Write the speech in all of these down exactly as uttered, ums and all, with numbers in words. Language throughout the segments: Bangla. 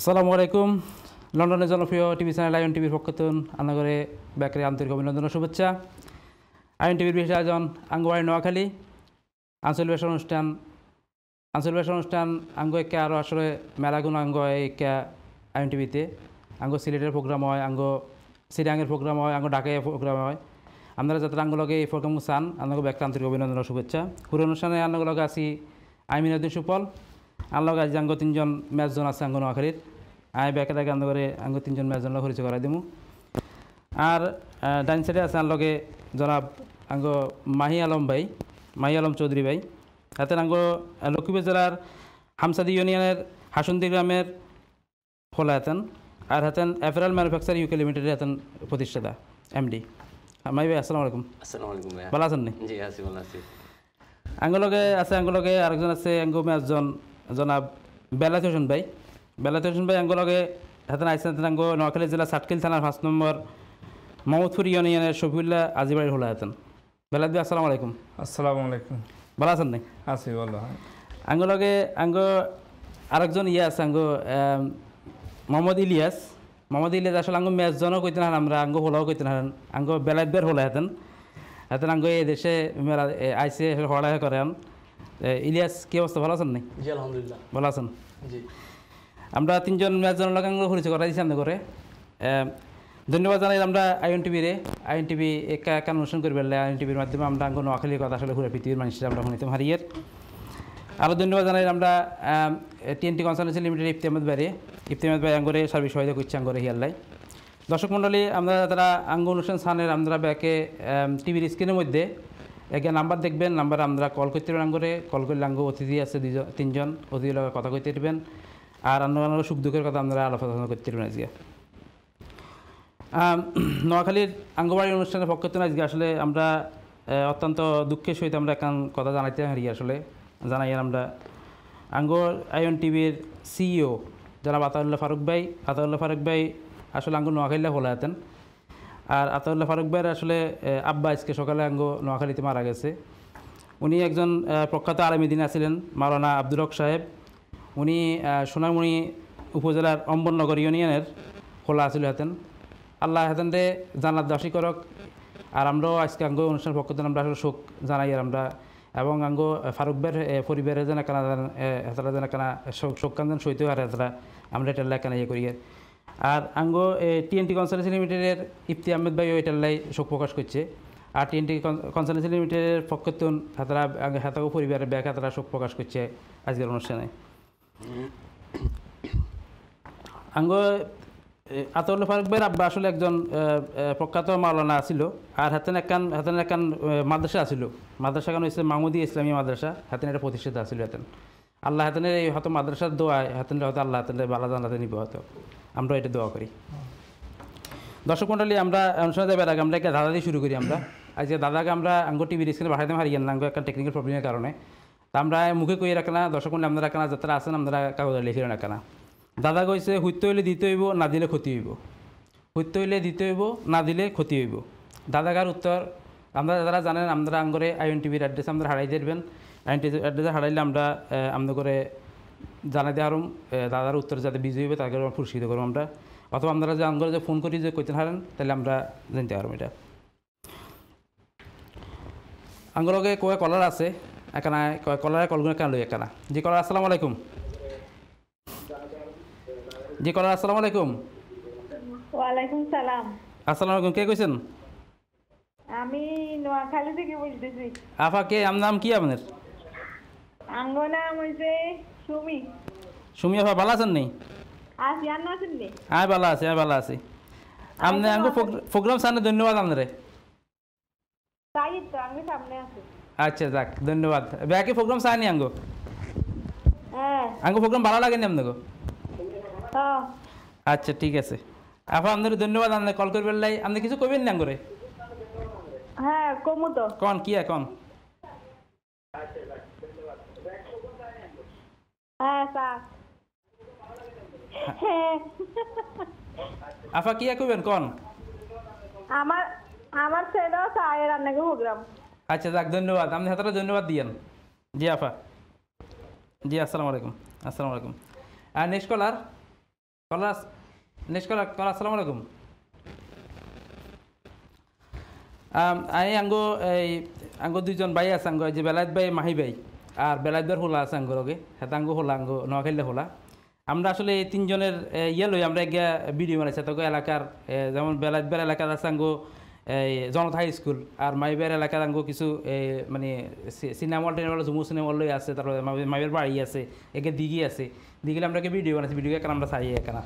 আসসালামু আলাইকুম। লন্ডনের জনপ্রিয় টিভি চ্যানেল আইন টিভির পক্ষ থেকে আনাগরে ব্যাকরে আন্তরিক অভিনন্দন ও শুভেচ্ছা। আইন টিভির বিশেষ আয়োজন আঙ্গবাড়ি নোয়াখালী আঞ্চলিক ভাষা অনুষ্ঠান আঞ্চলিক ভাষা অনুষ্ঠান আঙ্গ একে আরও আসলে মেলাগুলো আঙ্গ একে আইন টিভিতে আঙ্গ সিলেটের প্রোগ্রাম হয়, আঙ্গ সিরিয়াঙ্গের প্রোগ্রাম হয়, আঙ্গ ঢাকায় প্রোগ্রাম হয়। আপনারা যাতে আঙ্গুলকে এই প্রোগ্রাম চান আঙ্গ ব্যাকরে আন্তরিক অভিনন্দন ও শুভেচ্ছা। পুরো অনুষ্ঠানে আঙ্গুলকে আসি আইমিনুদ্দিন সুপল, আনলগ আজ আঙ্গ তিনজন ম্যাচজন আছে আঙ্গ নোয়াখালীর। আই ব্যাকের আগে আন্দ করে আঙ্গ তিনজন ম্যাচজন পরিচয় করাই দিমু। আর ডাইন সাইডে আছে আনলগে জনাব আঙ্গ মাহি আলম ভাই, মাহি আলম চৌধুরী ভাই। হাতেন আঙ্গ লক্ষ্মীপুর জেলার হামসাদি ইউনিয়নের হাসুন্দি গ্রামের খোলা হাতেন। আর হাতেন অ্যাপারেল ম্যানুফ্যাকচার ইউকে লিমিটেডের হাতেন প্রতিষ্ঠাতা এমডি। মাই ভাই আসসালামু আলাইকুম। আসসালামু আলাইকুম ভাই। ভালো আছেন নি? জি আছি, ভালো আছি। আঙ্গলগে আছে আঙ্গলগে আরেকজন আছে আঙ্গ ম্যাচজন জনাব বেলাত হোসেন ভাই। বেলাত হোসেন ভাই আঙ্গলগে হাতেন আইসেন আঙ্গ নোয়াখালী জেলা সাতকিল থানার পাঁচ নম্বর মোহাম্মদপুর ইউনিয়নের শফিউল্লাহ আজিবাড়ির হলা হাতেন। বেলাত ভাই আসসালামু আলাইকুম। আসসালামু আলাইকুম। ভালো আছেন নি? আছি ভালো। আঙ্গলগে আঙ্গ আরেকজন ইয়ে আছে আঙ্গ মোহাম্মদ ইলিয়াস। মোহাম্মদ ইলিয়াস আসলে আঙ্গ ম্যাচজনও কইতেন হারেন, আমরা আঙ্গ হোলাও কইতেন হারেন। আঙ্গ বেলাত বের হলা হাতেন হাতেন আঙ্গ এই দেশে মেলা আইসে হড়াই করেন। ইলিয়াস কি অবস্থা, ভালো আছেন নি? জি আলহামদুলিল্লাহ ভালো আছেন। জি আমরা তিনজন ম্যাচজন লোক আঙ্গ পরিচয় করাই দিচ্ছি আমরা করে। ধন্যবাদ জানাই আমরা আইন টিভিরে। আইন টিভি একা একা অনুষ্ঠান করে বেরলে আইন টিভির মাধ্যমে আমরা আঙ্গ নোয়াখালীর কথা আসলে ঘুরে পৃথিবীর মানুষরা আমরা শুনিতাম হারিয়ের। আরও ধন্যবাদ জানাই আমরা TNT consultancy limited Ifti Ahmed ভাই, ইফতি আহমেদ ভাই আঙ্গরে সার্বিক সহায়তা করছে আঙ্গরে হিয়াল্লাই। দর্শক মণ্ডলী, আমরা তারা আঙ্গ অনুষ্ঠান স্থানের আমরা ব্যাকে টিভির স্ক্রিনের মধ্যে একে নাম্বার দেখবেন, নাম্বারে আমরা কল করতে পারবেন। আঙ্গরে কল করলে আঙ্গ অতিথি আছে দুজন তিনজন, অতিথির লগে কথা কইতে পারবেন। আর অন্য অন্য সুখ দুঃখের কথা আমরা আলোচনা করতে পারবেন। আজকে নোয়াখালীর আঙ্গবাড়ি অনুষ্ঠানের পক্ষ থেকে আজকে আসলে আমরা অত্যন্ত দুঃখের সহিত আমরা এখন কথা জানাইতে হারি আসলে জানাই। আমরা আঙ্গ আইন টিভির সিইও জনাব আতাউল্লাহ ফারুক ভাই। আতাউল্লাহ ফারুক ভাই আসলে আঙ্গ নোয়াখালীতে হলে আতেন। আর আতাউল্লাহ ফারুক ভাইয়ের আসলে আব্বা আজকে সকালে আঙ্গ নোয়াখালীতে মারা গেছে। উনি একজন প্রখ্যাত আলেমী দিন আছিলেন, মাওলানা আব্দুর রক সাহেব। উনি সোনামণি উপজেলার অম্বরনগর ইউনিয়নের খোলা আছিল হাতেন। আল্লাহ হাতেন দে জান্নাত দাসী করক। আর আমরাও আজকে আঙ্গ অনুষ্ঠানের পক্ষ থেকে আমরা আসলে শোক জানাই। আর আমরা এবং আঙ্গ ফারুক ভাইয়ের পরিবারের যেন কেনা হেতারা যেন কেনা শোক কান্দান সইতে আর হেতারা আমরা এটার কেনা ইয়ে করি। আর আঙ্গ টিএনটি কনসালটেন্সি লিমিটেডের ইফতি আহমেদ ভাইও এটার লাই শোক প্রকাশ করছে। আর টিএনটি কনসালটেন্সি লিমিটেডের পক্ষ থেকে হাতারা হেতাগো পরিবারের ব্যাগ হাতারা শোক প্রকাশ করছে আজকের অনুষ্ঠানে। আঙ্গ আতাউল্লাহ ফারুক ভাইয়ের আব্বা আসলে একজন প্রখ্যাত মাওলানা ছিল। আর হাতেন একান হাতেন একান মাদ্রাসা আছিল, মাদ্রাসা কেন হচ্ছে মাহমুদি ইসলামী মাদ্রাসা। হাতেন এটা প্রতিষ্ঠিত আছিল হাতেন। আল্লাহ হাতেনের এই হয়তো মাদ্রাসার দোয়ায় হাতেন হয়তো আল্লাহ হাতেন বালা জানাতে নিব হয়তো, আমরা এটা দোয়া করি। দর্শক মণ্ডলী, আমরা অনুষ্ঠানে যাবার আগে আমরা একটা দাদা দিয়ে শুরু করি। আমরা আজকে দাদাকে আমরা আঙ্গ টিভির স্ক্রিনে পাঠাইতে হারিয়ে না, আঙ্গ একটা টেকনিক্যাল প্রবলেমের কারণে। তা আমরা মুখে কই রাখা না, দর্শক মণ্ডলী আপনারা কেনা যাত্রা আছেন আপনারা কাগজে লিখে রাখা না। দাদা কইছে হইতে হইলে দিতে হইব, না দিলে ক্ষতি হইব। হইতে হইলে দিতে হইব, না দিলে ক্ষতি হইব। দাদাগার উত্তর আমরা যারা জানেন আমরা আঙ্গরে আইন টিভির অ্যাড্রেস আমরা হারাই দেবেন। আইন টিভির অ্যাড্রেসে হারাইলে আমরা আমরা করে জানাই দিয়ে আরম দাদার উত্তর যাতে বিজয়ী হবে তাকে পুরস্কৃত করবো আমরা। অথবা আপনারা যে আঙ্গরে যে ফোন করি যে কইতে হারেন তাহলে আমরা জানতে পারবো এটা। আঙ্গলকে কয়ে কলার আছে এখানে, কলারে কলগুলো কেন লই এখানে। জি কলার আসসালামু আলাইকুম। জি কলার আসসালামু আলাইকুম। ওয়ালাইকুম সালাম। আসসালামু আলাইকুম, কে কইছেন? আমি নোয়াখালী থেকে বলতেছি। আফা কে, আম নাম কি আপনার? আঙ্গ নাম হইছে সুমি। সুমি আফা ভালো আছেন নি? আছি, আর না আছেন নি? আয় ভালো আছি, আয় ভালো আছি। আপনি আঙ্গ প্রোগ্রাম সামনে ধন্যবাদ আপনারে। তাই তো আমি সামনে আছি। আচ্ছা যাক ধন্যবাদ। ব্যাকে প্রোগ্রাম চাইনি আঙ্গ? হ্যাঁ। আঙ্গ প্রোগ্রাম ভালো লাগেনি আপনাকে? হ্যাঁ। আচ্ছা ঠিক আছে আফা, আপনার ধন্যবাদ। আপনি কল করবেন লাই, আপনি কিছু কইবেন না আঙ্গরে? হ্যাঁ কমু তো। কন কি এখন? হ্যাঁ স্যার। হ্যাঁ আফা কি কইবেন কন? আমার আমার ছেলে চায়ের রান্নাকে প্রোগ্রাম। আচ্ছা যাক ধন্যবাদ, আপনি হাতারা ধন্যবাদ দিয়েন। জি আফা। জি আসসালামু আলাইকুম। আসসালামু আলাইকুম। আর নেক্সট কলার কলার নেক্সট কলার কলার আসসালামু আলাইকুম আমি আঙ্গো এই আঙ্গো দুইজন ভাই আছে আঙ্গো যে বেলায়েত ভাই মাহি ভাই আর বেলায়েত ভাইয়ের হোলা আছে আঙ্গোর ওকে হ্যাঁ আঙ্গো হোলা আঙ্গো নোয়াখাইলে হোলা আমরা আসলে এই তিনজনের ইয়ে লই আমরা গিয়া ভিডিও বানাইছি তোকে এলাকার যেমন বেলায়েত ভাইয়ের এলাকার আছে আঙ্গো এই জনতা হাই স্কুল আর মাইবের এলাকার আঙ্গো কিছু মানে cinema hall টেনেমা Jumu cinema hall আছে তারপরে মাইবের বাড়ি আছে একে দিঘি আছে দিঘিলে আমরা ভিডিও বানাইছি ভিডিও এখন আমরা চাই এখানে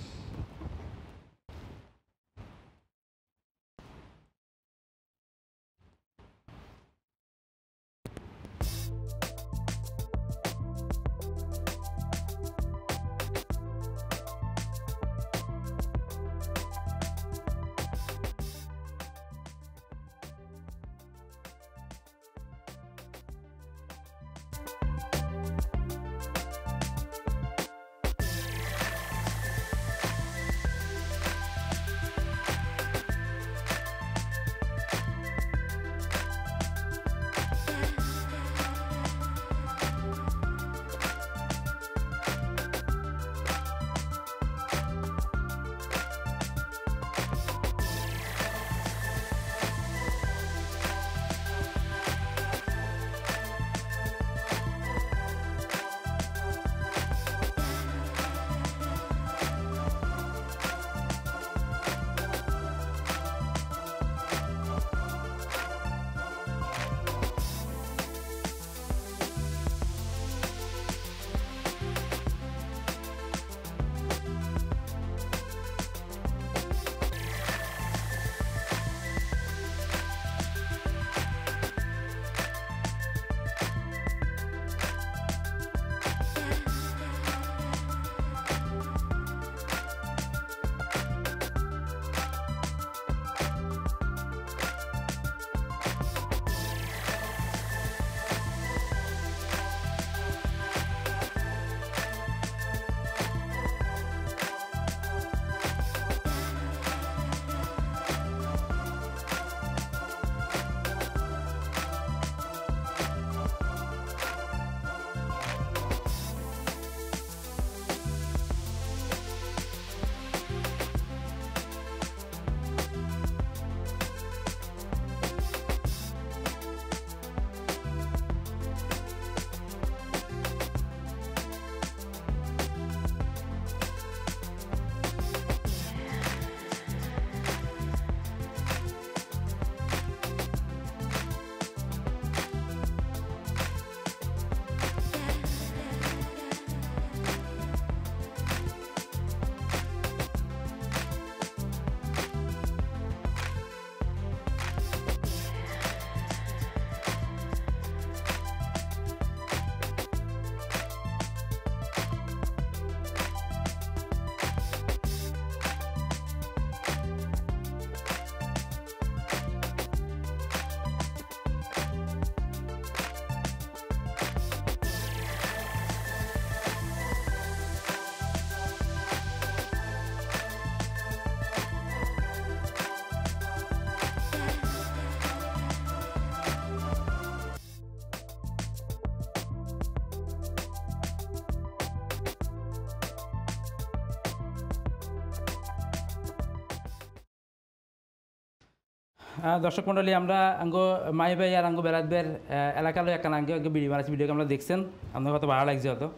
দর্শক মন্ডলী আমরা আঙ্গো মাই ভাই আর আঙ্গো বেলায়েত ভাইয়ের এলাকার একটা আঙ্গে আঙ্গে ভিডিও বানাচ্ছি ভিডিও আমরা দেখছেন আপনার কত ভালো লাগছে হয়তো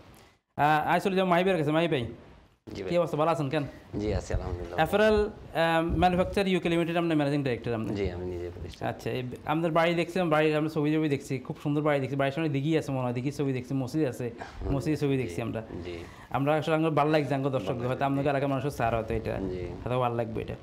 আজ চলে যাও মাই ভাইয়ের কাছে মাই ভাই কি অবস্থা ভালো আছেন কেন জি আছি আলহামদুলিল্লাহ অ্যাপারেল ম্যানুফ্যাকচার ইউকে লিমিটেড আপনার ম্যানেজিং ডাইরেক্টর আপনি জি আমি নিজে প্রতিষ্ঠান আচ্ছা আমাদের বাড়ি দেখছি বাড়ির আমরা ছবি ছবি দেখছি খুব সুন্দর বাড়ি দেখছি বাড়ির সামনে দিঘি আছে মনে হয় দিঘির ছবি দেখছি মসজিদ আছে মসজিদের ছবি দেখছি আমরা জি আমরা আসলে আমার ভালো লাগছে আঙ্গো দর্শক হয়তো আপনাদের এলাকার মানুষের সার হয়তো এটা হয়তো ভালো লাগবে এটা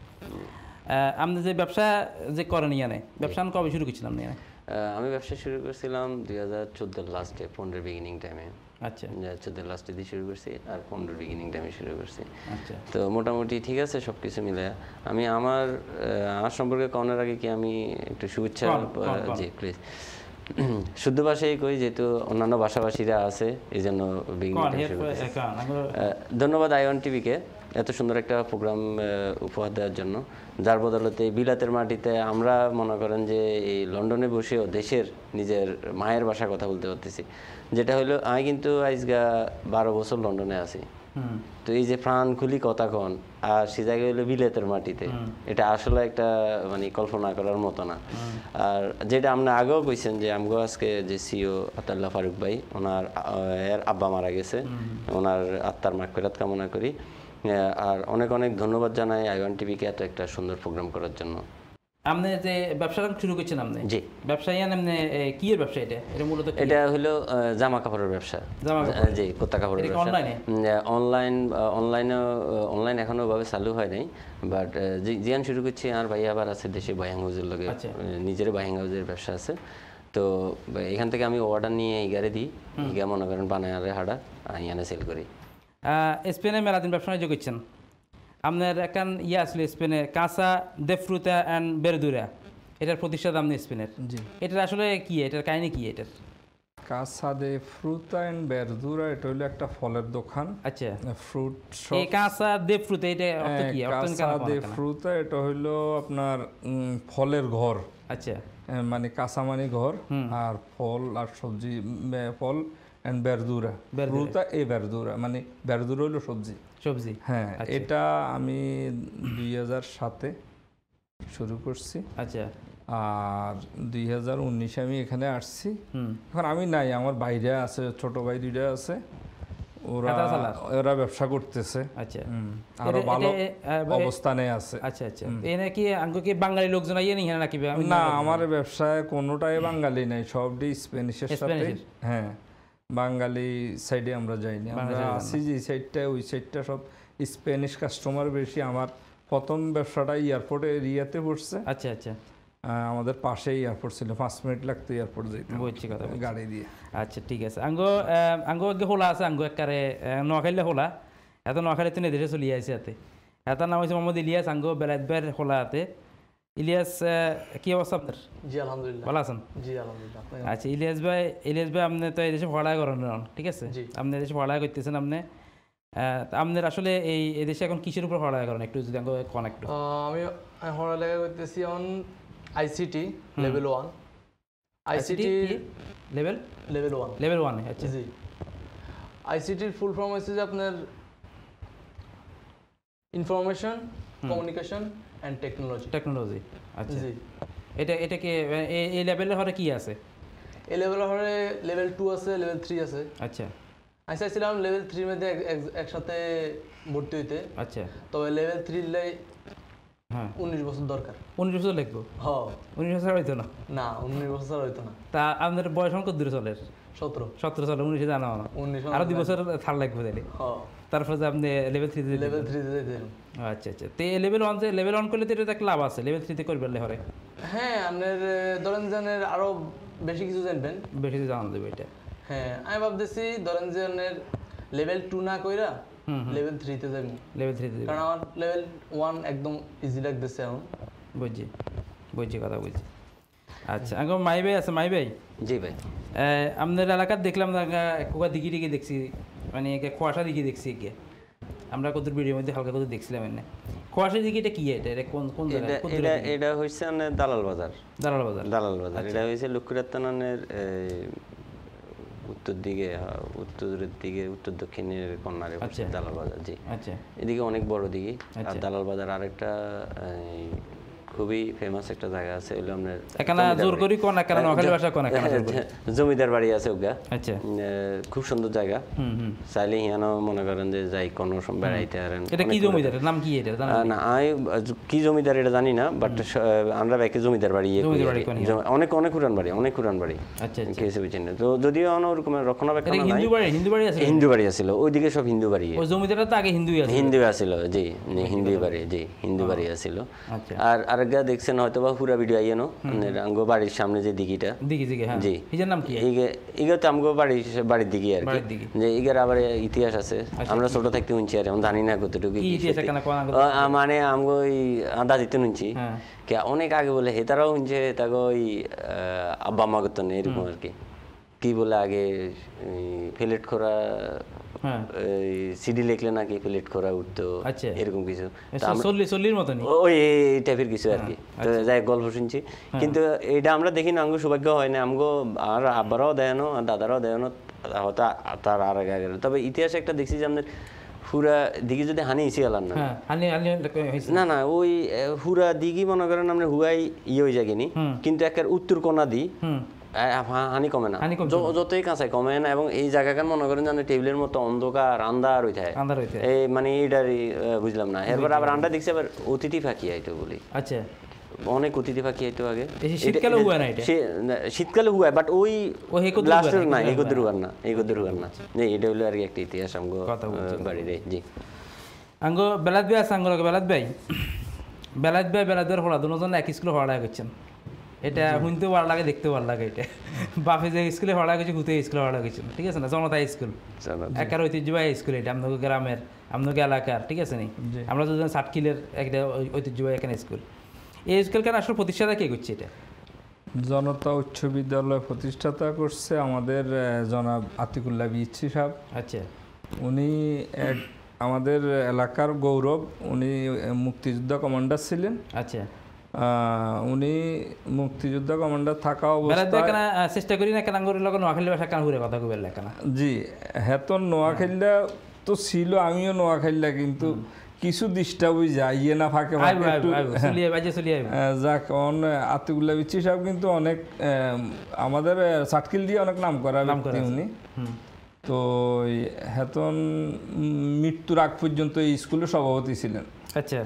আপনি যে ব্যবসা যে করেন ইয়ানে ব্যবসা কবে শুরু করছিলাম ইয়ানে আমি ব্যবসা শুরু করেছিলাম দুই হাজার চোদ্দোর লাস্টে পনেরোর বিগিনিং টাইমে আচ্ছা চোদ্দোর লাস্টে দিয়ে শুরু করছি আর পনেরোর বিগিনিং টাইমে শুরু করছি আচ্ছা তো মোটামুটি ঠিক আছে সব কিছু মিলে আমি আমার আমার সম্পর্কে কনের আগে কি আমি একটু শুভেচ্ছা জি প্লিজ শুদ্ধ ভাষায় কই যেহেতু অন্যান্য ভাষাভাষীরা আছে এই জন্য ধন্যবাদ আইওয়ান টিভিকে এত সুন্দর একটা প্রোগ্রাম উপহার দেওয়ার জন্য যার বদলতে বিলাতের মাটিতে আমরা মনে করেন যে এই লন্ডনে বসেও দেশের নিজের মায়ের ভাষা কথা বলতে পারতেছি যেটা হলো আমি কিন্তু আজগা বারো বছর লন্ডনে আছি তো এই যে প্রাণ খুলি কথা কন আর সে জায়গায় হলো বিলেতের মাটিতে, এটা আসলে একটা মানে কল্পনা করার মতো না। আর যেটা আপনি আগেও কইছেন যে আমগো আজকে যে সিও আতাল্লাহ ফারুক ভাই, ওনার এর আব্বা মারা গেছে, ওনার আত্মার মাগফিরাত কামনা করি। আর অনেক অনেক ধন্যবাদ জানাই আই ওয়ান টিভিকে এত একটা সুন্দর প্রোগ্রাম করার জন্য। আপনি যে ব্যবসাটা শুরু করছেন আপনি, জি ব্যবসায়ী আপনি কি এর ব্যবসা? এটা এটা মূলত কি? এটা হলো জামা কাপড়ের ব্যবসা। জামা কাপড়, জি কুর্তা কাপড়ের ব্যবসা। অনলাইনে অনলাইন অনলাইনে অনলাইন এখনো ভাবে চালু হয় নাই, বাট জিয়ান শুরু করছি। আর ভাই আবার আছে দেশে বাইং হাউসের লগে, নিজের বাইং হাউসের ব্যবসা আছে। তো এখান থেকে আমি অর্ডার নিয়ে ইগারে দিই, ইগা মনে করেন বানায় আরে হাড়া ইয়ানে সেল করি। স্পেনে মেলাদিন ব্যবসা বাণিজ্য করছেন, আপনার এখন ইয়ে আসলে স্পেনে কাঁচা দে ফ্রুতা অ্যান্ড বেরদুরা, এটার প্রতিষ্ঠাতা আপনি স্পেনের। জি, এটার আসলে কি, এটার কাহিনী কি? এটার কাসা দে ফ্রুতা এন্ড বেরদুরা এটা হলো একটা ফলের দোকান। আচ্ছা, ফ্রুট শপ। এই কাসা দে ফ্রুতা এটা অর্থ কি? কাসা দে ফ্রুতা এটা হলো আপনার ফলের ঘর। আচ্ছা, মানে কাঁচা মানে ঘর, আর ফল আর সবজি, ফল এন্ড বেরদুরা, ফ্রুতা এ বেরদুরা মানে বেরদুরা হলো সবজি। সবজি, হ্যাঁ। এটা আমি দুই হাজার সাতে শুরু করছি। আচ্ছা, আর দুই হাজার উনিশে আমি এখানে আসছি। এখন আমি নাই, আমার বাইরে আছে, ছোট ভাই দুইটা আছে, ওরা ওরা ব্যবসা করতেছে। আচ্ছা, আরো ভালো অবস্থানে আছে। আচ্ছা আচ্ছা, এই নাকি আঙ্গো কি বাঙালি লোকজন আইয়ে নি নাকি? না, আমার ব্যবসায় কোনোটাই বাঙালি নাই, সবটাই স্প্যানিশের সাথে। হ্যাঁ, বাঙালি সাইডে আমরা যাইনি, আমরা আছি যে সাইডটা, ওই সাইডটা সব স্প্যানিশ কাস্টমার বেশি। আমার প্রথম ব্যবসাটা এয়ারপোর্টে এরিয়াতে পড়ছে। আচ্ছা আচ্ছা, আমাদের পাশে এয়ারপোর্ট ছিল, পাঁচ মিনিট লাগতো এয়ারপোর্ট যেতে, বলছি কথা গাড়ি দিয়ে। আচ্ছা ঠিক আছে, আঙ্গো আঙ্গো আগে হোলা আছে, আঙ্গো একারে নোয়াখাইলে হোলা, এত নোয়াখালী তো দেশে চলিয়ে আছে এতে। এটার নাম হচ্ছে মোহাম্মদ ইলিয়াস, আঙ্গো বেলায়েত বের হোলা হাতে। ইলিয়াস, কি অবস্থা আপনার? জি আলহামদুলিল্লাহ, ভালো আছেন? জি আলহামদুলিল্লাহ। আচ্ছা ইলিয়াস ভাই, ইলিয়াস ভাই আপনি তো এই দেশে পড়ালেখা করেন, ঠিক আছে? আপনি দেশে পড়ালেখা করতেছেন, আপনি আপনার আসলে এই এদেশে এখন কিসের উপর পড়ালেখা করেন একটু যদি আমাকে কোন একটু? আমি পড়ালেখা করতেছি on ICT level one. ICT level level one level one আচ্ছা। জি, আইসিটির ফুল ফর্ম হচ্ছে যে আপনার information communication and technology. Technology, আচ্ছা। জি, এটা এটা কি এই লেভেলে হরে কি আছে? এই লেভেলে হরে লেভেল টু আছে, লেভেল থ্রি আছে। আচ্ছা, আমি চাইছিলাম লেভেল থ্রির মধ্যে একসাথে ভর্তি হইতে। আচ্ছা, তবে লেভেল থ্রির হ্যাঁ উনিশ বছর দরকার। উনিশ বছর লিখবো? হ্যাঁ, উনিশ বছর হইতো না? না, উনিশ বছর হইতো না। তা আপনার বয়স কত দূরে চলে? সতেরো সতেরো চলে, উনিশে জানা না, উনিশ আরো দুই বছর থার লাগবে তাহলে। হ্যাঁ, তারপরে যে আপনি লেভেল থ্রিতে লেভেল থ্রিতে যেতে। আচ্ছা আচ্ছা, তো এই লেভেল ওয়ান লেভেল ওয়ান করলে তো এটা একটা লাভ আছে, লেভেল থ্রিতে করবে হরে। হ্যাঁ, আপনার ধরেন জানের আরো বেশি কিছু জানবেন, বেশি জানা দেবে এটা। হ্যাঁ, আমি ভাবতেছি ধরেন জানের লেভেল টু না কইরা লেভেল থ্রিতে যাবো। লেভেল থ্রিতে, কারণ আমার লেভেল ওয়ান একদম ইজি লাগতেছে এখন। বুঝছি বুঝছি কথা বুঝছি। আচ্ছা, আগে মাই ভাই আছে, মাই ভাই। জি ভাই, আপনার এলাকার দেখলাম কোকা দিঘি টিঘি দেখছি, মানে কুয়াশা দিঘি দেখছি গিয়ে, আমরা কত ভিডিওর মধ্যে হালকা কত দেখছিলাম। এনে কুয়াশা দিঘি এটা কি? এটা এটা কোন কোন জায়গা? এটা এটা হচ্ছে দালাল বাজার। দালাল বাজার, দালাল বাজার এটা হচ্ছে লক্ষ্মীরাত্তানের উত্তর দিকে, উত্তরের দিকে, উত্তর দক্ষিণের কর্নারে দালাল বাজার। জি, আচ্ছা। এদিকে অনেক বড় দিঘি। আর দালাল বাজার আরেকটা খুবই ফেমাস একটা জায়গা আছে, হলো আপনার এখানে জোর করি কোন এখানে নোয়াখালী ভাষা কোন এখানে জমিদার বাড়ি আছে ওগা। আচ্ছা, খুব সুন্দর জায়গা। হুম হুম, চাইলে হিয়ানো মনে করেন যে যাই কোনো বেড়াইতে পারেন। এটা কি জমিদারের নাম কি? এটা না, আমি কি জমিদার এটা জানি না, বাট আমরা ব্যাকে জমিদার বাড়ি, অনেক অনেক উড়ান বাড়ি, অনেক উড়ান বাড়ি। আচ্ছা, কেসে বুঝেন তো, যদিও ওরকম রক্ষণাবেক্ষণ নাই। হিন্দু বাড়ি, হিন্দু বাড়ি আছে, হিন্দু বাড়ি আছিল ওইদিকে, সব হিন্দু বাড়ি। ওই জমিদারটা তো আগে হিন্দুই আছে, হিন্দু আছিল। জি, হিন্দু বাড়ি, জি হিন্দু বাড়ি আছিল। আর আরেকটা দেখছেন হয়তো বা পুরা ভিডিও আইয়েনো, আমগো বাড়ির সামনে যে দিঘিটা, দিঘি দিঘি, হ্যাঁ। জি, এর নাম কি? এইগে এইগে তো আমগো বাড়ির বাড়ির দিঘি আর কি। যে এইগের আবার ইতিহাস আছে, আমরা ছোট থাকতে শুনছি, আর আমি জানি না কতটুকু ইতিহাস। মানে আমগো ওই আদা দিতে শুনছি কে অনেক আগে বলে, হেতারাও শুনছে তাকে ওই আব্বা মা করতো না এরকম আর কি। কি বলে আগে ফেলেট খোরা, সিডি লিখলে নাকি প্লেট করা উঠতো, এরকম কিছু ওই টাইপের কিছু আর কি। যাই গল্প শুনছি, কিন্তু এটা আমরা দেখি না, আমগো সৌভাগ্য হয় না। আমগো আর আব্বারাও দেয়ানো, আর দাদারাও দেয়ানো, হয়তো তার আর আগে আগে। তবে ইতিহাসে একটা দেখছি যে আমাদের হুরা দিঘি যদি হানি ইসি আলার না হ্যাঁ হানি হানি হইছে না না ওই আহ, হুরা দিঘি মনে করেন আমরা হুয়াই ইয়ে হয়ে যাগিনি কিন্তু একের উত্তর কোনা দি হুম আহ, হা- হানি কমে না হানি কমছে য- যতই কাঁচাই কমে না এবং এই জায়গাকার মনে করেন যেন টেবিলের মতো অন্ধকার আন্ধার হয়ে থাকে আন্ধার হইতে এই মানে এইটারই আহ, বুঝলাম না এরপর আবার আন্ডা দেখছি আবার অতিথি ফাঁকি আইতো বলি আচ্ছা অনেক অতিথি পাখি আইতো আগে এই যে শীতকালে এটা- হুয়া না এটা? শী- না, শীতকালে হুয়া বাট ওই ও হেকুদ্দুর ব্লাস্টার হুয়া না না, এই হেকুদ্দুর গদ্দুর হুয়ার না এই গদ্দুর হুয়ার না যে এটা হলো আর কি একটা ইতিহাস আমগো কথা বলছি। বাড়ির জি আঙ্গো বেলাত ভাই আছে আঙ্গো বেলাত ভাই বেলাত ভাই বেলাত ভাইয়ের হলা দুজন এক স্কুলে হড়া করছেন এটা শুনতেও ভালো লাগে দেখতেও ভালো লাগে এটা বাপে যে স্কুলে হড়া গেছে হুতে স্কুলে হড়া গেছেন ঠিক আছে না জনতা স্কুল চলো একার ঐতিহ্যবাহী স্কুল এটা আপনাদের গ্রামের আপনাদের এলাকার ঠিক আছে নি আমরা দুজন সাতকিলের একটা ঐ- ঐতিহ্যবাহী এখানে স্কুল এই স্কুল কেন আসলে প্রতিষ্ঠাতা কে করছে এটা জনতা উচ্চ বিদ্যালয় প্রতিষ্ঠাতা করছে আমাদের আহ, জনাব আতিকুল্লাহ বিচ্ছি সাহেব। আচ্ছা উনি এক আমাদের এলাকার গৌরব। উনি আহ, মুক্তিযোদ্ধা কমান্ডার ছিলেন। আচ্ছা আহ, উনি মুক্তিযোদ্ধা কমান্ডার থাকা বেলাত ভাই অবস্থায় কেন আহ, চেষ্টা করি না কেন আঙ্গুর লগে নোয়াখালী ভাষা কেন ঘুরে কথা কইবার লাগে না জি হেতন নোয়াখাইলা তো ছিল, আমিও নোয়াখাইলা, কিন্তু কিছু ডিস্টার্ব হয়ে যায় ইয়ে না ফাঁকে আইব ফাঁকে আইব একটু আইব চলিয়ে বাজে চলিয়ে আইব আহ, যাক অন আতিকুল্লাহ বিচ্ছি সাহেব কিন্তু অনেক আহ, আমাদের সাটকিল দিয়ে অনেক নাম করা নাম করা ব্যক্তি আছে। উনি। হুম তো এই হেতন উম, মৃত্যুর আগ পর্যন্ত এই স্কুলের সভাপতি ছিলেন। আচ্ছা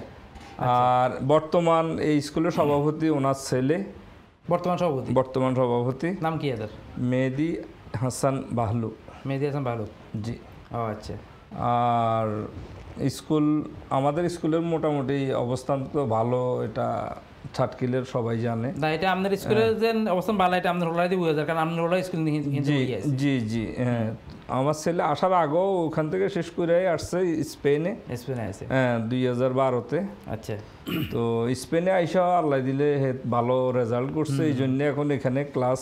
আর বর্তমান এই স্কুলের সভাপতি ওনার ছেলে, বর্তমান সভাপতি বর্তমান সভাপতি নাম কি এদের মেহেদি হাসান বাহলু। মেহেদি হাসান ভালো জি। ও আচ্ছা আর স্কুল আমাদের স্কুলের মোটামুটি অবস্থান তো ভালো, এটা ছাটকিলের সবাই জানে। না এটা আপনার স্কুলের যে অবস্থান ভালো এটা আপনার হলাই দিয়ে বুঝা যায় কারণ আপনার হলাই স্কুল জি জি জি হ্যাঁ, আমার ছেলে আসার আগেও ওখান থেকে শেষ করে আসছে স্পেনে স্পেনে আছে হ্যাঁ দুই হাজার বারোতে। আচ্ছা তো স্পেনে আইসা আল্লাহ দিলে হে ভালো রেজাল্ট করছে, এই জন্য এখন এখানে ক্লাস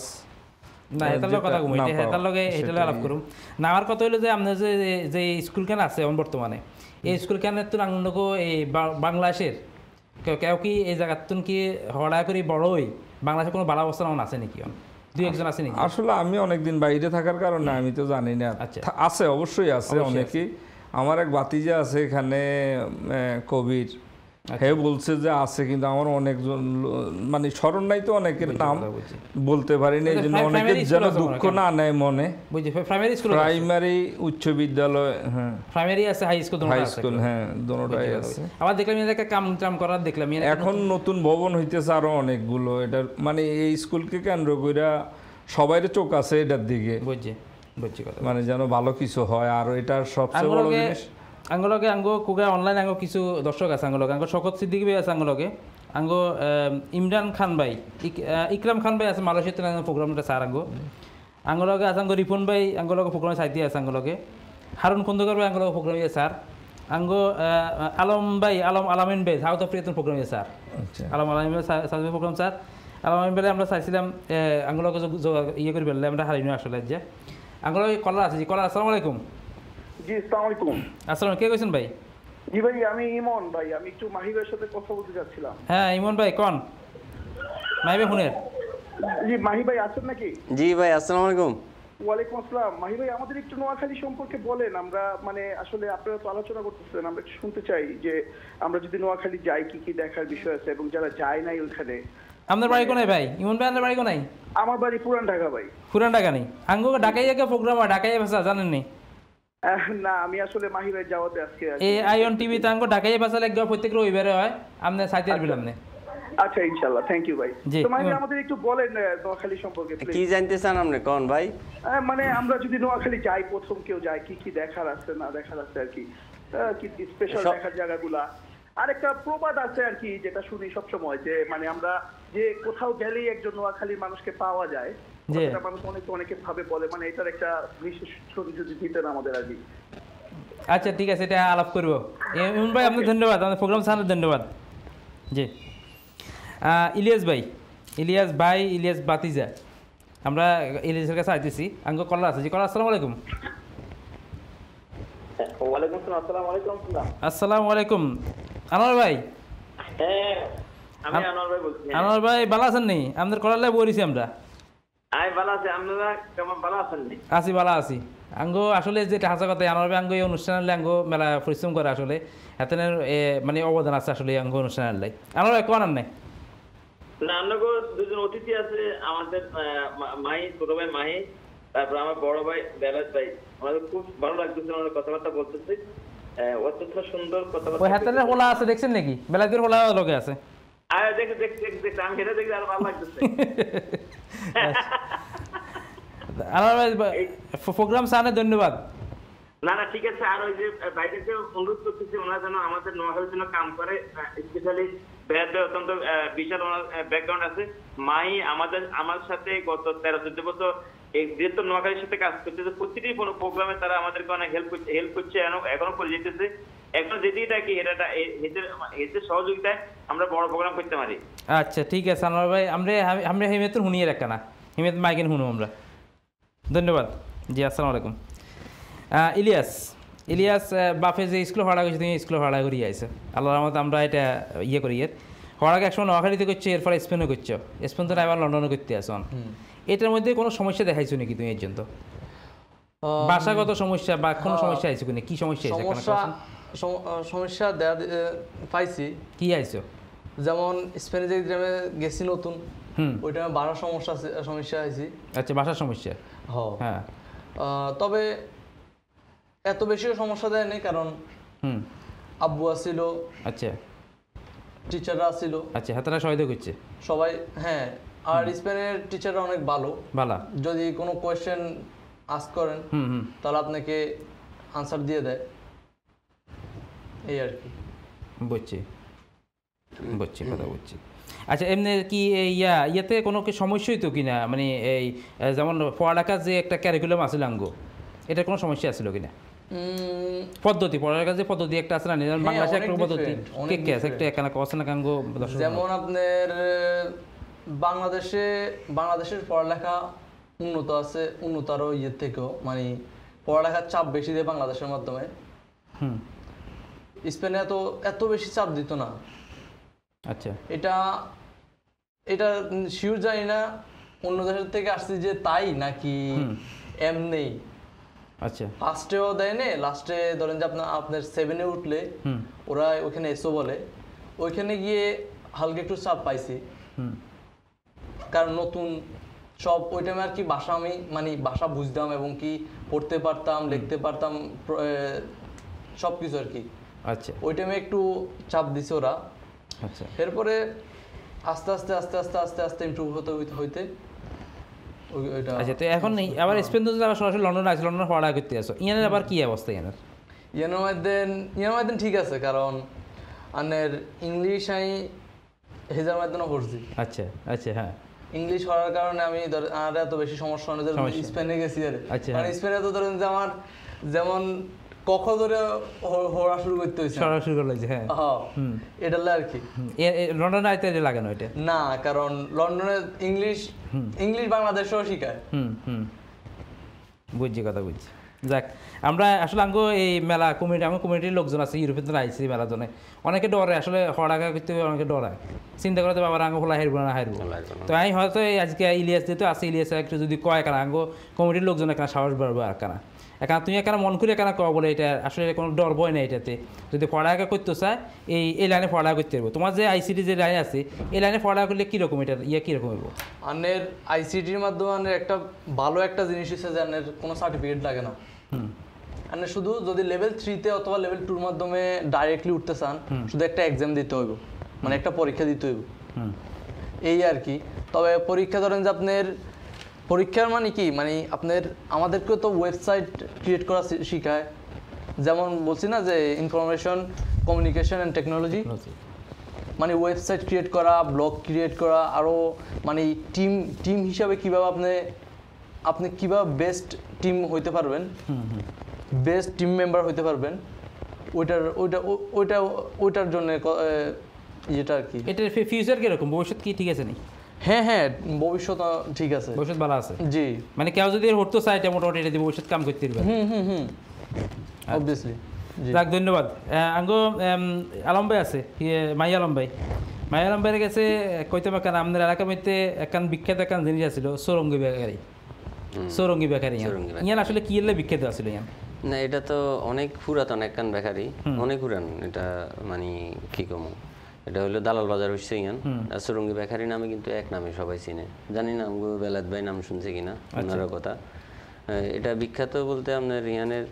না এটার লগে কথা কমই এটা এটার লগে এটা আলাপ করুম না আমার কথা হলো যে আপনার যে যে স্কুল কেন আছে এখন বর্তমানে এই স্কুল কেন তো আঙ্গনগো এই বা- বাংলাদেশের কেউ কেউ কি এই জায়গাতুন কি হড়া করি বড়ই বাংলাদেশে কোনো ভালো অবস্থান এখন আছে নাকি এখন? দুই একজন আছে নাকি আসলে আমি অনেকদিন বাইরে থাকার কারণে আমি তো জানি না। আচ্ছা। থা- আছে অবশ্যই আছে অবশ্যই অনেকেই। আমার এক ভাতিজা আছে এখানে আহ, কবির, হে বলছে যে আছে, কিন্তু আমার অনেকজন লো- মানে স্মরণ নাই তো অনেকের নাম কথা বলছি। বলতে পারিনি, এই জন্য প্রাইমারি অনেকের স্কুল যেন আছে মনে হয়, দুঃখ না নেয় মনে। বুঝছি প্রাইমারি স্কুল প্রাইমারি উচ্চ বিদ্যালয় হ্যাঁ প্রাইমারি আছে হাই স্কুল হাই স্কুল হ্যাঁ দোনোটাই আছে। আবার দেখলাম এলাকা কাম টাম করার দেখলাম এখানে এখন নতুন ভবন হইতেছে আরো অনেকগুলো। এটার মানে এই স্কুলকে কেন্দ্র কইরা সবাইয়ের চোখ আছে এটার দিকে, বুঝছি বুঝছি কথা মানে যেন ভালো কিছু হয়। আর এটার সবচেয়ে বড় আঙ্গলকে জিনিস আঙ্গলকে আঙ্গো কুগা অনলাইন আঙ্গো কিছু দর্শক আছে আঙ্গলকে আঙ্গো শকত সিদ্দিকী ভাই আছে আঙ্গলকে আঙ্গো আহ, ইমরান খান ভাই ইক- আহ, ইকরাম খান ভাই আছে মালয়েশিয়াতে প্রোগ্রামটা স্যার আঙ্গো আঙ্গলকে আছে আঙ্গো রিপন ভাই আঙ্গলকে প্রোগ্রামে সাইতে আছে আঙ্গলকে হারুন খন্দকার ভাই আঙ্গলকে প্রোগ্রামে স্যার আঙ্গো আহ, আলম ভাই আলম আলামিন ভাই সাউথ আফ্রিকাতে প্রোগ্রামে স্যার আচ্ছা আলম আলামিন ভাই সাউথ প্রোগ্রাম স্যার আলম আলামিন ভাই আমরা চাইছিলাম আঙ্গলকে ইয়ে করে ফেললে আমরা হারিনি আসলে যে আঙ্গলকে কলার আছে জি কলার আসসালামু আলাইকুম জি আসসালামু আলাইকুম। আসসালাম কে কইছেন ভাই জি ভাই আমি ইমন ভাই, আমি একটু মাহিবের সাথে কথা বলতে চাচ্ছিলাম। হ্যাঁ ইমন ভাই কন মাইবে শুনের জি মাহি ভাই আছেন নাকি? জি ভাই আসসালামু আলাইকুম ওয়ালাইকুম আসসালাম। মাহি ভাই আমাদের একটু নোয়াখালী সম্পর্কে বলেন, আমরা মানে আসলে আপনারা তো আলোচনা করতেছেন, আমরা একটু শুনতে চাই যে আমরা যদি নোয়াখালী যাই কি কি দেখার বিষয় আছে এবং যারা যায় নাই ওইখানে। আপনার বাড়ি কোনায় ভাই ইমন ভাই আপনার বাড়ি কোনায় আমার বাড়ি পুরান ঢাকা ভাই। পুরান ঢাকা নেই আঙ্গো ঢাকাই একটা প্রোগ্রাম হয় ঢাকাই ভাষা জানেন নি আহ, না আমি আসলে মাহি ভাই যাওয়াতে আজকে আছি। এই আইন টিভিতে আঙ্গো ঢাকাই ভাষা লাগবে প্রত্যেক রবিবারে হয় আপনি সাইতে আসবেন আপনি আচ্ছা ইনশাআল্লাহ, থ্যাংক ইউ ভাই। জি, তো মাহি ভাই ইমন। আমাদের একটু বলেন আহ, নোয়াখালী সম্পর্কে কি প্লিজ। জানতে চান আপনি কোন ভাই মানে আমরা যদি নোয়াখালী যাই, প্রথম কেউ যায় কি কি দেখার আছে না দেখার আছে আর কি, আহ, কি স্পেশাল সব- দেখার জায়গাগুলা। আর একটা প্রবাদ আছে আর কি যেটা শুনি সবসময়, যে মানে আমরা যে কোথাও গেলেই একজন নোয়াখালীর মানুষকে পাওয়া যায়, জি। সেটা মানুষ অনেক অনেকে ভাবে বলে, মানে এটার একটা বিশেষ ছবি যদি দিতেন আমাদের আর কি। আচ্ছা ঠিক আছে এটা আলাপ করবো এ- ইমন ভাই আপনার ধন্যবাদ আমাদের প্রোগ্রাম চালানোর ধন্যবাদ জি আহ, ইলিয়াস ভাই ইলিয়াস ভাই ইলিয়াস বাতিজা আমরা ইলিয়াসের কাছে আইতেছি আঙ্গো কলার আছে জি কলার আসসালামু আলাইকুম ওয়ালাইকুম আসসালাম। আসসালামু আলাইকুম। আসসালামু আলাইকুম আনোয়ার ভাই হ্যাঁ আমি আনোয়ার ভাই বলছি। হ্যাঁ। আনোয়ার ভাই ভালো আছেন নি আপনাদের কলার লাই বলেছি আমরা আমি আমি ভালো আছি, আপনারা কেমন ভালো আছেন? আছি ভালো আছি আঙ্গো আসলে যেটা হাসা কথা আনারবে আঙ্গো এই অনুষ্ঠানে আঙ্গো মেলা পরিশ্রম করে আসলে এত মানে অবদান আছে আসলে এই আঙ্গো অনুষ্ঠানের লাই আনার কোন আর নাই না আপনাকে দুজন অতিথি আছে, আমাদের মাহি, ছোট ভাই মাহি, তারপর আমার বড় ভাই বেলাস ভাই। আমাদের খুব ভালো লাগতেছে, আমাদের কথাবার্তা বলতেছি, অত্যন্ত সুন্দর কথাবার্তা। ওই হাতের হোলা আছে দেখছেন নাকি? বেলাদের হোলা লগে আছে। আরে দেখ দেখ দেখ দেখ আমি এটা দেখি আর ভালো লাগতেছে। আনার প্রোগ্রাম সানে ধন্যবাদ। না না ঠিক আছে। আর ওই যে ভাইদেরকে অনুরোধ করতেছি ওনারা যেন আমাদের নোয়াখালীর জন্য কাম করে, স্পেশালি বেড়াতে অত্যন্ত বিশাল ওনার ব্যাকগ্রাউন্ড আছে। মাই আমাদের আমার সাথে গত তেরো চোদ্দ বছর এই যেহেতু নোয়াখালীর সাথে কাজ করতেছে, প্রতিটি কোনো প্রোগ্রামে তারা আমাদেরকে অনেক হেল্প করছে হেল্প করছে এখনো করে যেতেছে। এখন যেতেই থাকি এটা এদের এদের সহযোগিতায় আমরা বড় প্রোগ্রাম করতে পারি। আচ্ছা ঠিক আছে আনোয়ার ভাই, আমরা আমরা হিমেত শুনিয়ে রাখা না, হিমেত মাইকেন শুনো আমরা। ধন্যবাদ জি, আসসালামু আলাইকুম। ইলিয়াস ইলিয়াস বাপে যে স্কুলে হওয়ার গেছে তুমি স্কুলে হওয়ার করিয়ে আইসে আল্লাহর রহমতে আমরা এটা ইয়ে করি। এর হওয়ার আগে একসময় নোয়াখালীতে করছো, এরপরে স্পেনও করছো, স্পেন তো আবার লন্ডনে করতে আসন। এটার মধ্যে কোনো সমস্যা দেখাইছো নাকি তুমি এর জন্য? ভাষাগত সমস্যা বা কোনো সমস্যা আইছো কিনা? কি সমস্যা আইছে? সমস্যা সমস্যা পাইছি। কি আইছো? যেমন স্পেনে যে গ্রামে গেছি নতুন, ওইটা ভাষার সমস্যা সমস্যা আইছি। আচ্ছা, ভাষার সমস্যা। হ্যাঁ, তবে এত বেশিও সমস্যা দেয়নি, কারণ হুম আব্বু আসছিল, আচ্ছা টিচাররা আসছিল, আচ্ছা হাতারা সহায়তা করছে সবাই। হ্যাঁ, আর স্পেনের টিচাররা অনেক ভালো ভালো। যদি কোনো কোয়েশ্চেন আস্ক করেন তাহলে আপনাকে আনসার দিয়ে দেয়, এই আর কি। বুঝছি বুঝছি কথা বুঝছি। আচ্ছা, এমনি কি ইয়া ইয়াতে কোনো কি সমস্যা হইতো কিনা? মানে এই যেমন পড়ালেখার যে একটা ক্যারিকুলাম আছিল আঙ্গো, এটার কোনো সমস্যা আছিল কিনা? পদ্ধতি পড়ালেখার যে পদ্ধতি একটা আছে না, বাংলাদেশে একটা পদ্ধতি কে কে আছে একটা এখানে কষ্ট না কাঙ্গো। যেমন আপনার বাংলাদেশে বাংলাদেশের পড়ালেখা উন্নত আছে, উন্নত আরো ইয়ের থেকেও, মানে পড়ালেখার চাপ বেশি দেয় বাংলাদেশের মাধ্যমে। হুম স্পেনে এত এত বেশি চাপ দিত না। আচ্ছা, এটা এটা শিওর জানি না অন্য দেশের থেকে আসছে যে তাই নাকি এমনি। আচ্ছা, ফার্স্টেও দেয় না, লাস্টে ধরেন যে আপনার আপনার সেভেনে উঠলে ওরা ওইখানে এসো বলে, ওইখানে গিয়ে হালকা একটু চাপ পাইছি, কারণ নতুন সব ওই টাইমে আর কি ভাষা আমি মানে ভাষা বুঝতাম এবং কি পড়তে পারতাম, লিখতে পারতাম, সব কিছু আর কি। আচ্ছা, ওই টাইমে একটু চাপ দিছে ওরা। আচ্ছা, এরপরে আস্তে আস্তে আস্তে আস্তে আস্তে আস্তে ইমপ্রুভ হতে হইতে। আচ্ছা, তো এখন আবার স্পেন তো আবার সরাসরি লন্ডন আছে, লন্ডন পড়া করতে আসো, ইয়ানের আবার কি অবস্থা? ইয়ানের ইয়ানের মধ্যে ইয়ানের মধ্যে ঠিক আছে, কারণ আনের ইংলিশ আমি হেজার মাধ্যমে পড়ছি। আচ্ছা আচ্ছা, হ্যাঁ, ইংলিশ হওয়ার কারণে আমি আর এত বেশি সমস্যা হয় না। স্পেনে গেছি আর মানে স্পেনে তো ধরেন যে আমার যেমন কখন ধরে হওয়া শুরু করতে হয়েছে, শুরু করে লাগছে। হ্যাঁ, এটা আর কি লন্ডনে আইতে লাগানো এটা না, কারণ লন্ডনে ইংলিশ ইংলিশ বাংলাদেশেও শিখায়। হুম হুম বুঝছি কথা বুঝছি। যাক, আমরা আসলে আঙ্গো এই মেলা কমিটি আমার কমিটির লোকজন আছে ইউরোপের তো আইসি মেলা জনে, অনেকে ডরে আসলে হড়াকা করতে অনেকে ডরায়, চিন্তা করতে বাবার আঙ্গো খোলা হারবো না হারবো। তো আমি হয়তো আজকে ইলিয়াস যেহেতু আছে, ইলিয়াস একটু যদি কয় কেনা আঙ্গো কমিটির লোকজন এখানে সাহস বাড়বো আর কেনা এখানে তুমি এখানে মন করে কেন কওয়া বলে এটা আসলে কোনো ডর ভয় নেই এটাতে। যদি পড়ালেখা করতে চায় এই এই লাইনে পড়ালেখা করতে পারবো। তোমার যে আইসিটি যে লাইন আছে এই লাইনে পড়ালেখা করলে কীরকম এটা ইয়ে কীরকম হইব? আনের আইসিটির মাধ্যমে আনের একটা ভালো একটা জিনিস হচ্ছে যে আনের কোনো সার্টিফিকেট লাগে না। হুম, আনের শুধু যদি লেভেল থ্রিতে অথবা লেভেল টুর মাধ্যমে ডাইরেক্টলি উঠতে চান শুধু একটা এক্সাম দিতে হইব, মানে একটা পরীক্ষা দিতে হইব, এই আর কি। তবে পরীক্ষা ধরেন যে আপনার পরীক্ষার মানে কি, মানে আপনার আমাদেরকেও তো ওয়েবসাইট ক্রিয়েট করা শেখায়। যেমন বলছি না যে ইনফরমেশন কমিউনিকেশন অ্যান্ড টেকনোলজি, মানে ওয়েবসাইট ক্রিয়েট করা, ব্লগ ক্রিয়েট করা, আরও মানে টিম টিম হিসাবে কীভাবে আপনি আপনি কীভাবে বেস্ট টিম হইতে পারবেন, বেস্ট টিম মেম্বার হইতে পারবেন, ওইটার ওইটা ওইটা ওইটার জন্য যেটা আর কি। এটার ফিউচার কীরকম, ভবিষ্যৎ কি ঠিক আছে নি? হ্যাঁ হ্যাঁ, ভবিষ্যৎ ঠিক আছে, ভবিষ্যৎ ভালো আছে। জি, মানে কেউ যদি হতো চাই মোটামুটি এটা দিয়ে ভবিষ্যৎ কাম করতে পারবে। Hmm hmm hmm obviously. যাক, ধন্যবাদ। আঙ্গো আলম ভাই আছে, মাই আলম ভাই, মায়ালাম বাইরে গেছে কইতাম একান আমাদের এলাকার মধ্যে একান বিখ্যাত একান জিনিস আছিল সৌরঙ্গী বেকারি সৌরঙ্গী বেকারি ইয়ান আসলে কি এলে বিখ্যাত আছিল ইয়ান না এটা তো অনেক পুরাতন একখান বেকারি অনেক পুরান এটা মানে কি কম এটা হলো দালাল বাজার হচ্ছে ইয়ান আর সুরঙ্গি বেকারি নামে কিন্তু এক নামে সবাই চিনে জানি না আমগো বেলাত ভাই নাম শুনছে কিনা ওনার কথা এটা বিখ্যাত বলতে আপনার ইয়ানের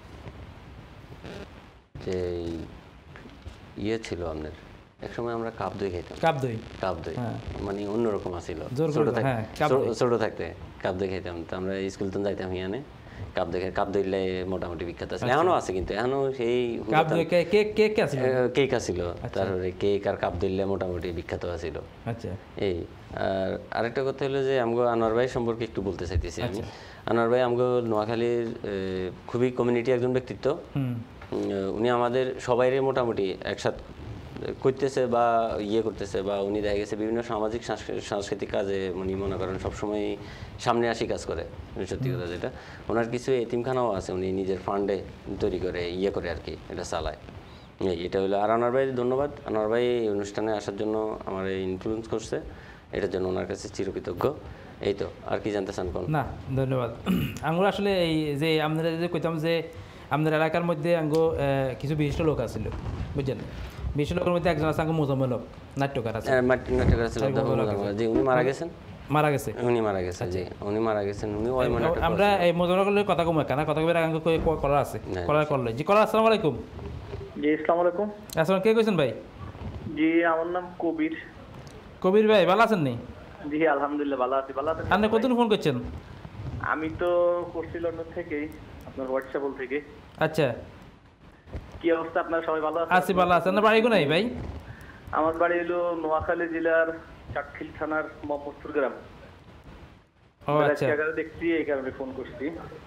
যে ইয়ে ছিল আপনার এক সময় আমরা কাপ দই খাইতাম কাপ দই কাপ দই মানে অন্যরকম আছিল ছোট ছোট থাকতে কাপ দই খাইতাম তো আমরা স্কুল তো যাইতাম ইয়ানে কাপ দই কাপ দইলে মোটামুটি বিখ্যাত আছে এখনো আছে কিন্তু এখনো সেই কাপ দই কেক কেক আছিল কেক আছিল তারপরে কেক আর কাপ দইলে মোটামুটি বিখ্যাত আছিল আচ্ছা এই আর আরেকটা কথা হলো যে আমগো আনোয়ার ভাই সম্পর্কে একটু বলতে চাইতেছি আমি আনোয়ার ভাই আমগো নোয়াখালীর খুবই কমিউনিটি একজন ব্যক্তিত্ব উনি আমাদের সবাইরে মোটামুটি একসাথে করতেছে বা ইয়ে করতেছে বা উনি দেখা গেছে বিভিন্ন সামাজিক সাংস্কৃতিক কাজে উনি মনে করেন সবসময় সামনে আসি কাজ করে সত্যি কথা যেটা ওনার কিছু এতিমখানাও আছে উনি নিজের ফান্ডে তৈরি করে ইয়ে করে আর কি এটা চালায় এটা হলো আর আনোয়ার ভাই ধন্যবাদ আনোয়ার ভাই এই অনুষ্ঠানে আসার জন্য আমার ইনফ্লুয়েন্স করছে এটার জন্য ওনার কাছে চিরকৃতজ্ঞ এই তো আর কি জানতে চান কোন না ধন্যবাদ আমরা আসলে এই যে আমরা যে কইতাম যে আমাদের এলাকার মধ্যে আঙ্গো কিছু বিশিষ্ট লোক আছিল বুঝছেন বিশিষ্ট লোকের মধ্যে একজন আছে আঙ্গো মোজাম্মেল হক নাট্যকার আছে নাট্যকার আছে জি উনি মারা গেছেন মারা গেছে উনি মারা গেছেন জি উনি মারা গেছেন উনি ওই মানে আমরা এই মোজাম্মেলের কথা কম কেন কথা কইরা আঙ্গো করা আছে করা করলে জি করা আসসালামু আলাইকুম জি আসসালামু আলাইকুম আসসালাম কে কইছেন ভাই জি আমার নাম কবির কবির ভাই ভালো আছেন নি জি আলহামদুলিল্লাহ ভালো আছি ভালো আছেন আপনি কতদিন ফোন করছেন আমি তো করছি লন্ডন থেকেই আপনার হোয়াটসঅ্যাপ থেকে আচ্ছা কি অবস্থা আপনারা সবাই ভালো আছেন আছি ভালো আছেন না বাড়ি কোনায় ভাই আমার বাড়ি হলো নোয়াখালী জেলার চাটখিল থানার মোহাম্মদপুর গ্রাম ও আচ্ছা জায়গাটা দেখছি এই কারণে ফোন করছি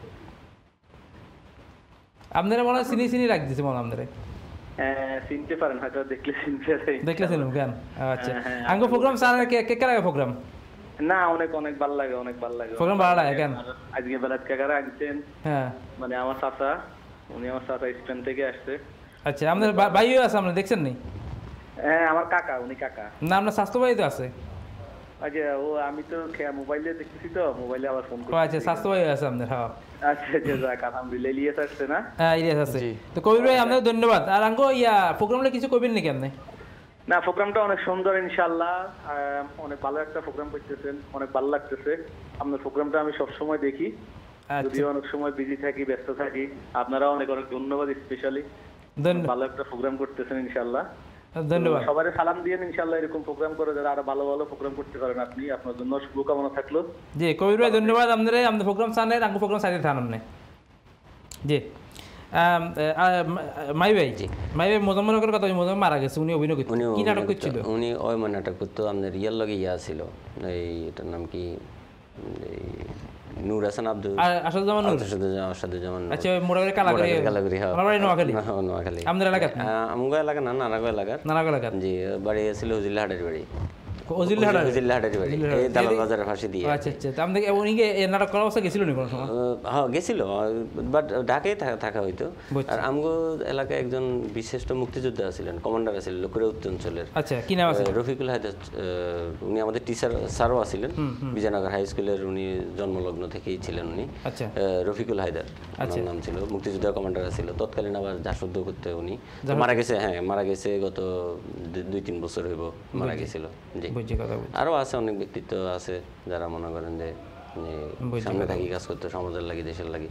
আপনারা মনে হয় চিনি চিনি রাখ দিছে মনে আপনারা হ্যাঁ চিনতে পারেন হয়তো দেখলে চিনতে পারেন দেখলেছেন কেন আচ্ছা আঙ্গো প্রোগ্রাম স্যার কে কে লাগে প্রোগ্রাম না অনেক অনেক ভালো লাগে অনেক ভালো লাগে প্রোগ্রাম ভালো লাগে কেন আজকে বেলাত কাকারা আনছেন হ্যাঁ মানে আমার চাচা উনি আমার চাচা স্পেন থেকে আসছে আচ্ছা আপনার ভাইও আছে আপনি দেখছেন নি হ্যাঁ আমার কাকা উনি কাকা না আপনার স্বাস্থ্য ভাই তো আছে আচ্ছা ও আমি তো মোবাইলে দেখতেছি তো মোবাইলে আবার ফোন ও আচ্ছা স্বাস্থ্য ভাই আছে আপনার হ্যাঁ আচ্ছা আচ্ছা যাক আলহামদুলিল্লাহ ইলিয়াস আসছে না হ্যাঁ ইলিয়াস আছে তো কবির ভাই আপনাকে ধন্যবাদ আর আঙ্গো ইয়া প্রোগ্রামটা কিছু কইবেন নাকি আপনি না প্রোগ্রামটা অনেক সুন্দর ইনশাআল্লাহ অনেক ভালো একটা প্রোগ্রাম করতেছেন অনেক ভালো লাগতেছে আপনার প্রোগ্রামটা আমি সব সময় দেখি যদিও অনেক সময় বিজি থাকি ব্যস্ত থাকি আপনারা অনেক অনেক ধন্যবাদ স্পেশালি ভালো একটা প্রোগ্রাম করতেছেন ইনশাআল্লাহ ধন্যবাদ সবারে সালাম দিয়েন ইনশাআল্লাহ এরকম প্রোগ্রাম করে যারা আরো ভালো ভালো প্রোগ্রাম করতে পারেন আপনি আপনার জন্য শুভকামনা থাকলো জি কবির ভাই ধন্যবাদ আপনারা আমাদের প্রোগ্রাম চানে আঙ্গো প্রোগ্রাম সাইডে থান আপনি জি মাই ভাই জি মাই ভাই মোজাম্মেল হকের কথা মোজাম্মেল মারা গেছে উনি অভিনয় করতেন কি নাটক করছিল উনি ওই মানে নাটক করতো আপনার রিয়েল লগে ইয়া ছিল এই এটার নাম কি নূর হাসান আব্দুল আসাদুজ্জামান নূর আসাদুজ্জামান আচ্ছা মোড়াগড়ি কালাগড়ি কালাগড়ি হ্যাঁ আমার বাড়ি নোয়াখালী নোয়াখালী আমাদের এলাকা আমগো এলাকা না নারাগো এলাকা নারাগো এলাকা জি বাড়ি ছিল হুজিল্লাহাটের বাড়ি ওজিল্লাহাট ওজিল্লাহাটের বাড়ি এই দালাল বাজারের পাশে দিয়ে আচ্ছা আচ্ছা তো আমাদের উনি কি নাটক করার অবস্থা গেছিল নি কোন সময় হ্যাঁ গেছিল বাট ঢাকায় থাকা হইতো আর আমগো এলাকায় একজন বিশিষ্ট মুক্তিযোদ্ধা ছিলেন কমান্ডার ছিলেন লোকের উত্তরাঞ্চলের আচ্ছা কি নাম আছে রফিকুল হায়দার উনি আমাদের টিচার স্যারও ছিলেন বিজয়নগর হাই স্কুলের উনি জন্মলগ্ন থেকেই ছিলেন উনি আচ্ছা রফিকুল হায়দার ওনার নাম ছিল মুক্তিযোদ্ধা কমান্ডার ছিল তৎকালীন আবার জাসুদ্ধ করতে উনি মারা গেছে হ্যাঁ মারা গেছে গত দুই তিন বছর হইব মারা গেছিল জি আরো আছে অনেক ব্যক্তিত্ব আছে যারা মনে করেন যে সামনে থাকি কাজ করতে সমাজের লাগি দেশের লাগি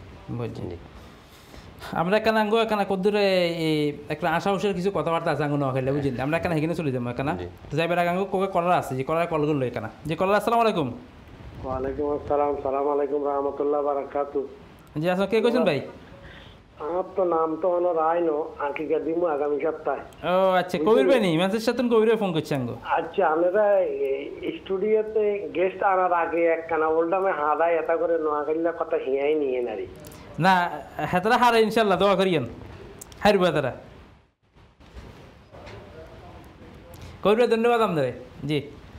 আমরা এখানে আঙ্গো এখানে কদ্দূরে একটা আশা উষের কিছু কথাবার্তা আছে আঙ্গো নোয়াখালী বুঝলেন আমরা এখানে এখানে চলে যাবো এখানে যাইবার আগে আঙ্গো কোকে কলার আছে যে কলার কল করলো এখানে যে কলার আসসালামু আলাইকুম ওয়ালাইকুম আসসালাম সালাম আলাইকুম রাহমাতুল্লাহ বারাকাতু জি আসলে কে কইছেন ভাই আমার তো নাম তো হলো রায়নো আকিকা দিমু আগামী সপ্তাহে ও আচ্ছা কবির ভাই নেই মেসেজ সাথে কবির ভাই ফোন করছে আঙ্গো আচ্ছা আমরা স্টুডিওতে গেস্ট আনার আগে এক কানা বললামে হাদাই এটা করে নোয়াখালীর কথা হিয়াই নিয়ে নারি না হেতরা হারে ইনশাআল্লাহ দোয়া করিয়েন হারবে তারা কবির ভাই ধন্যবাদ আপনাদের জি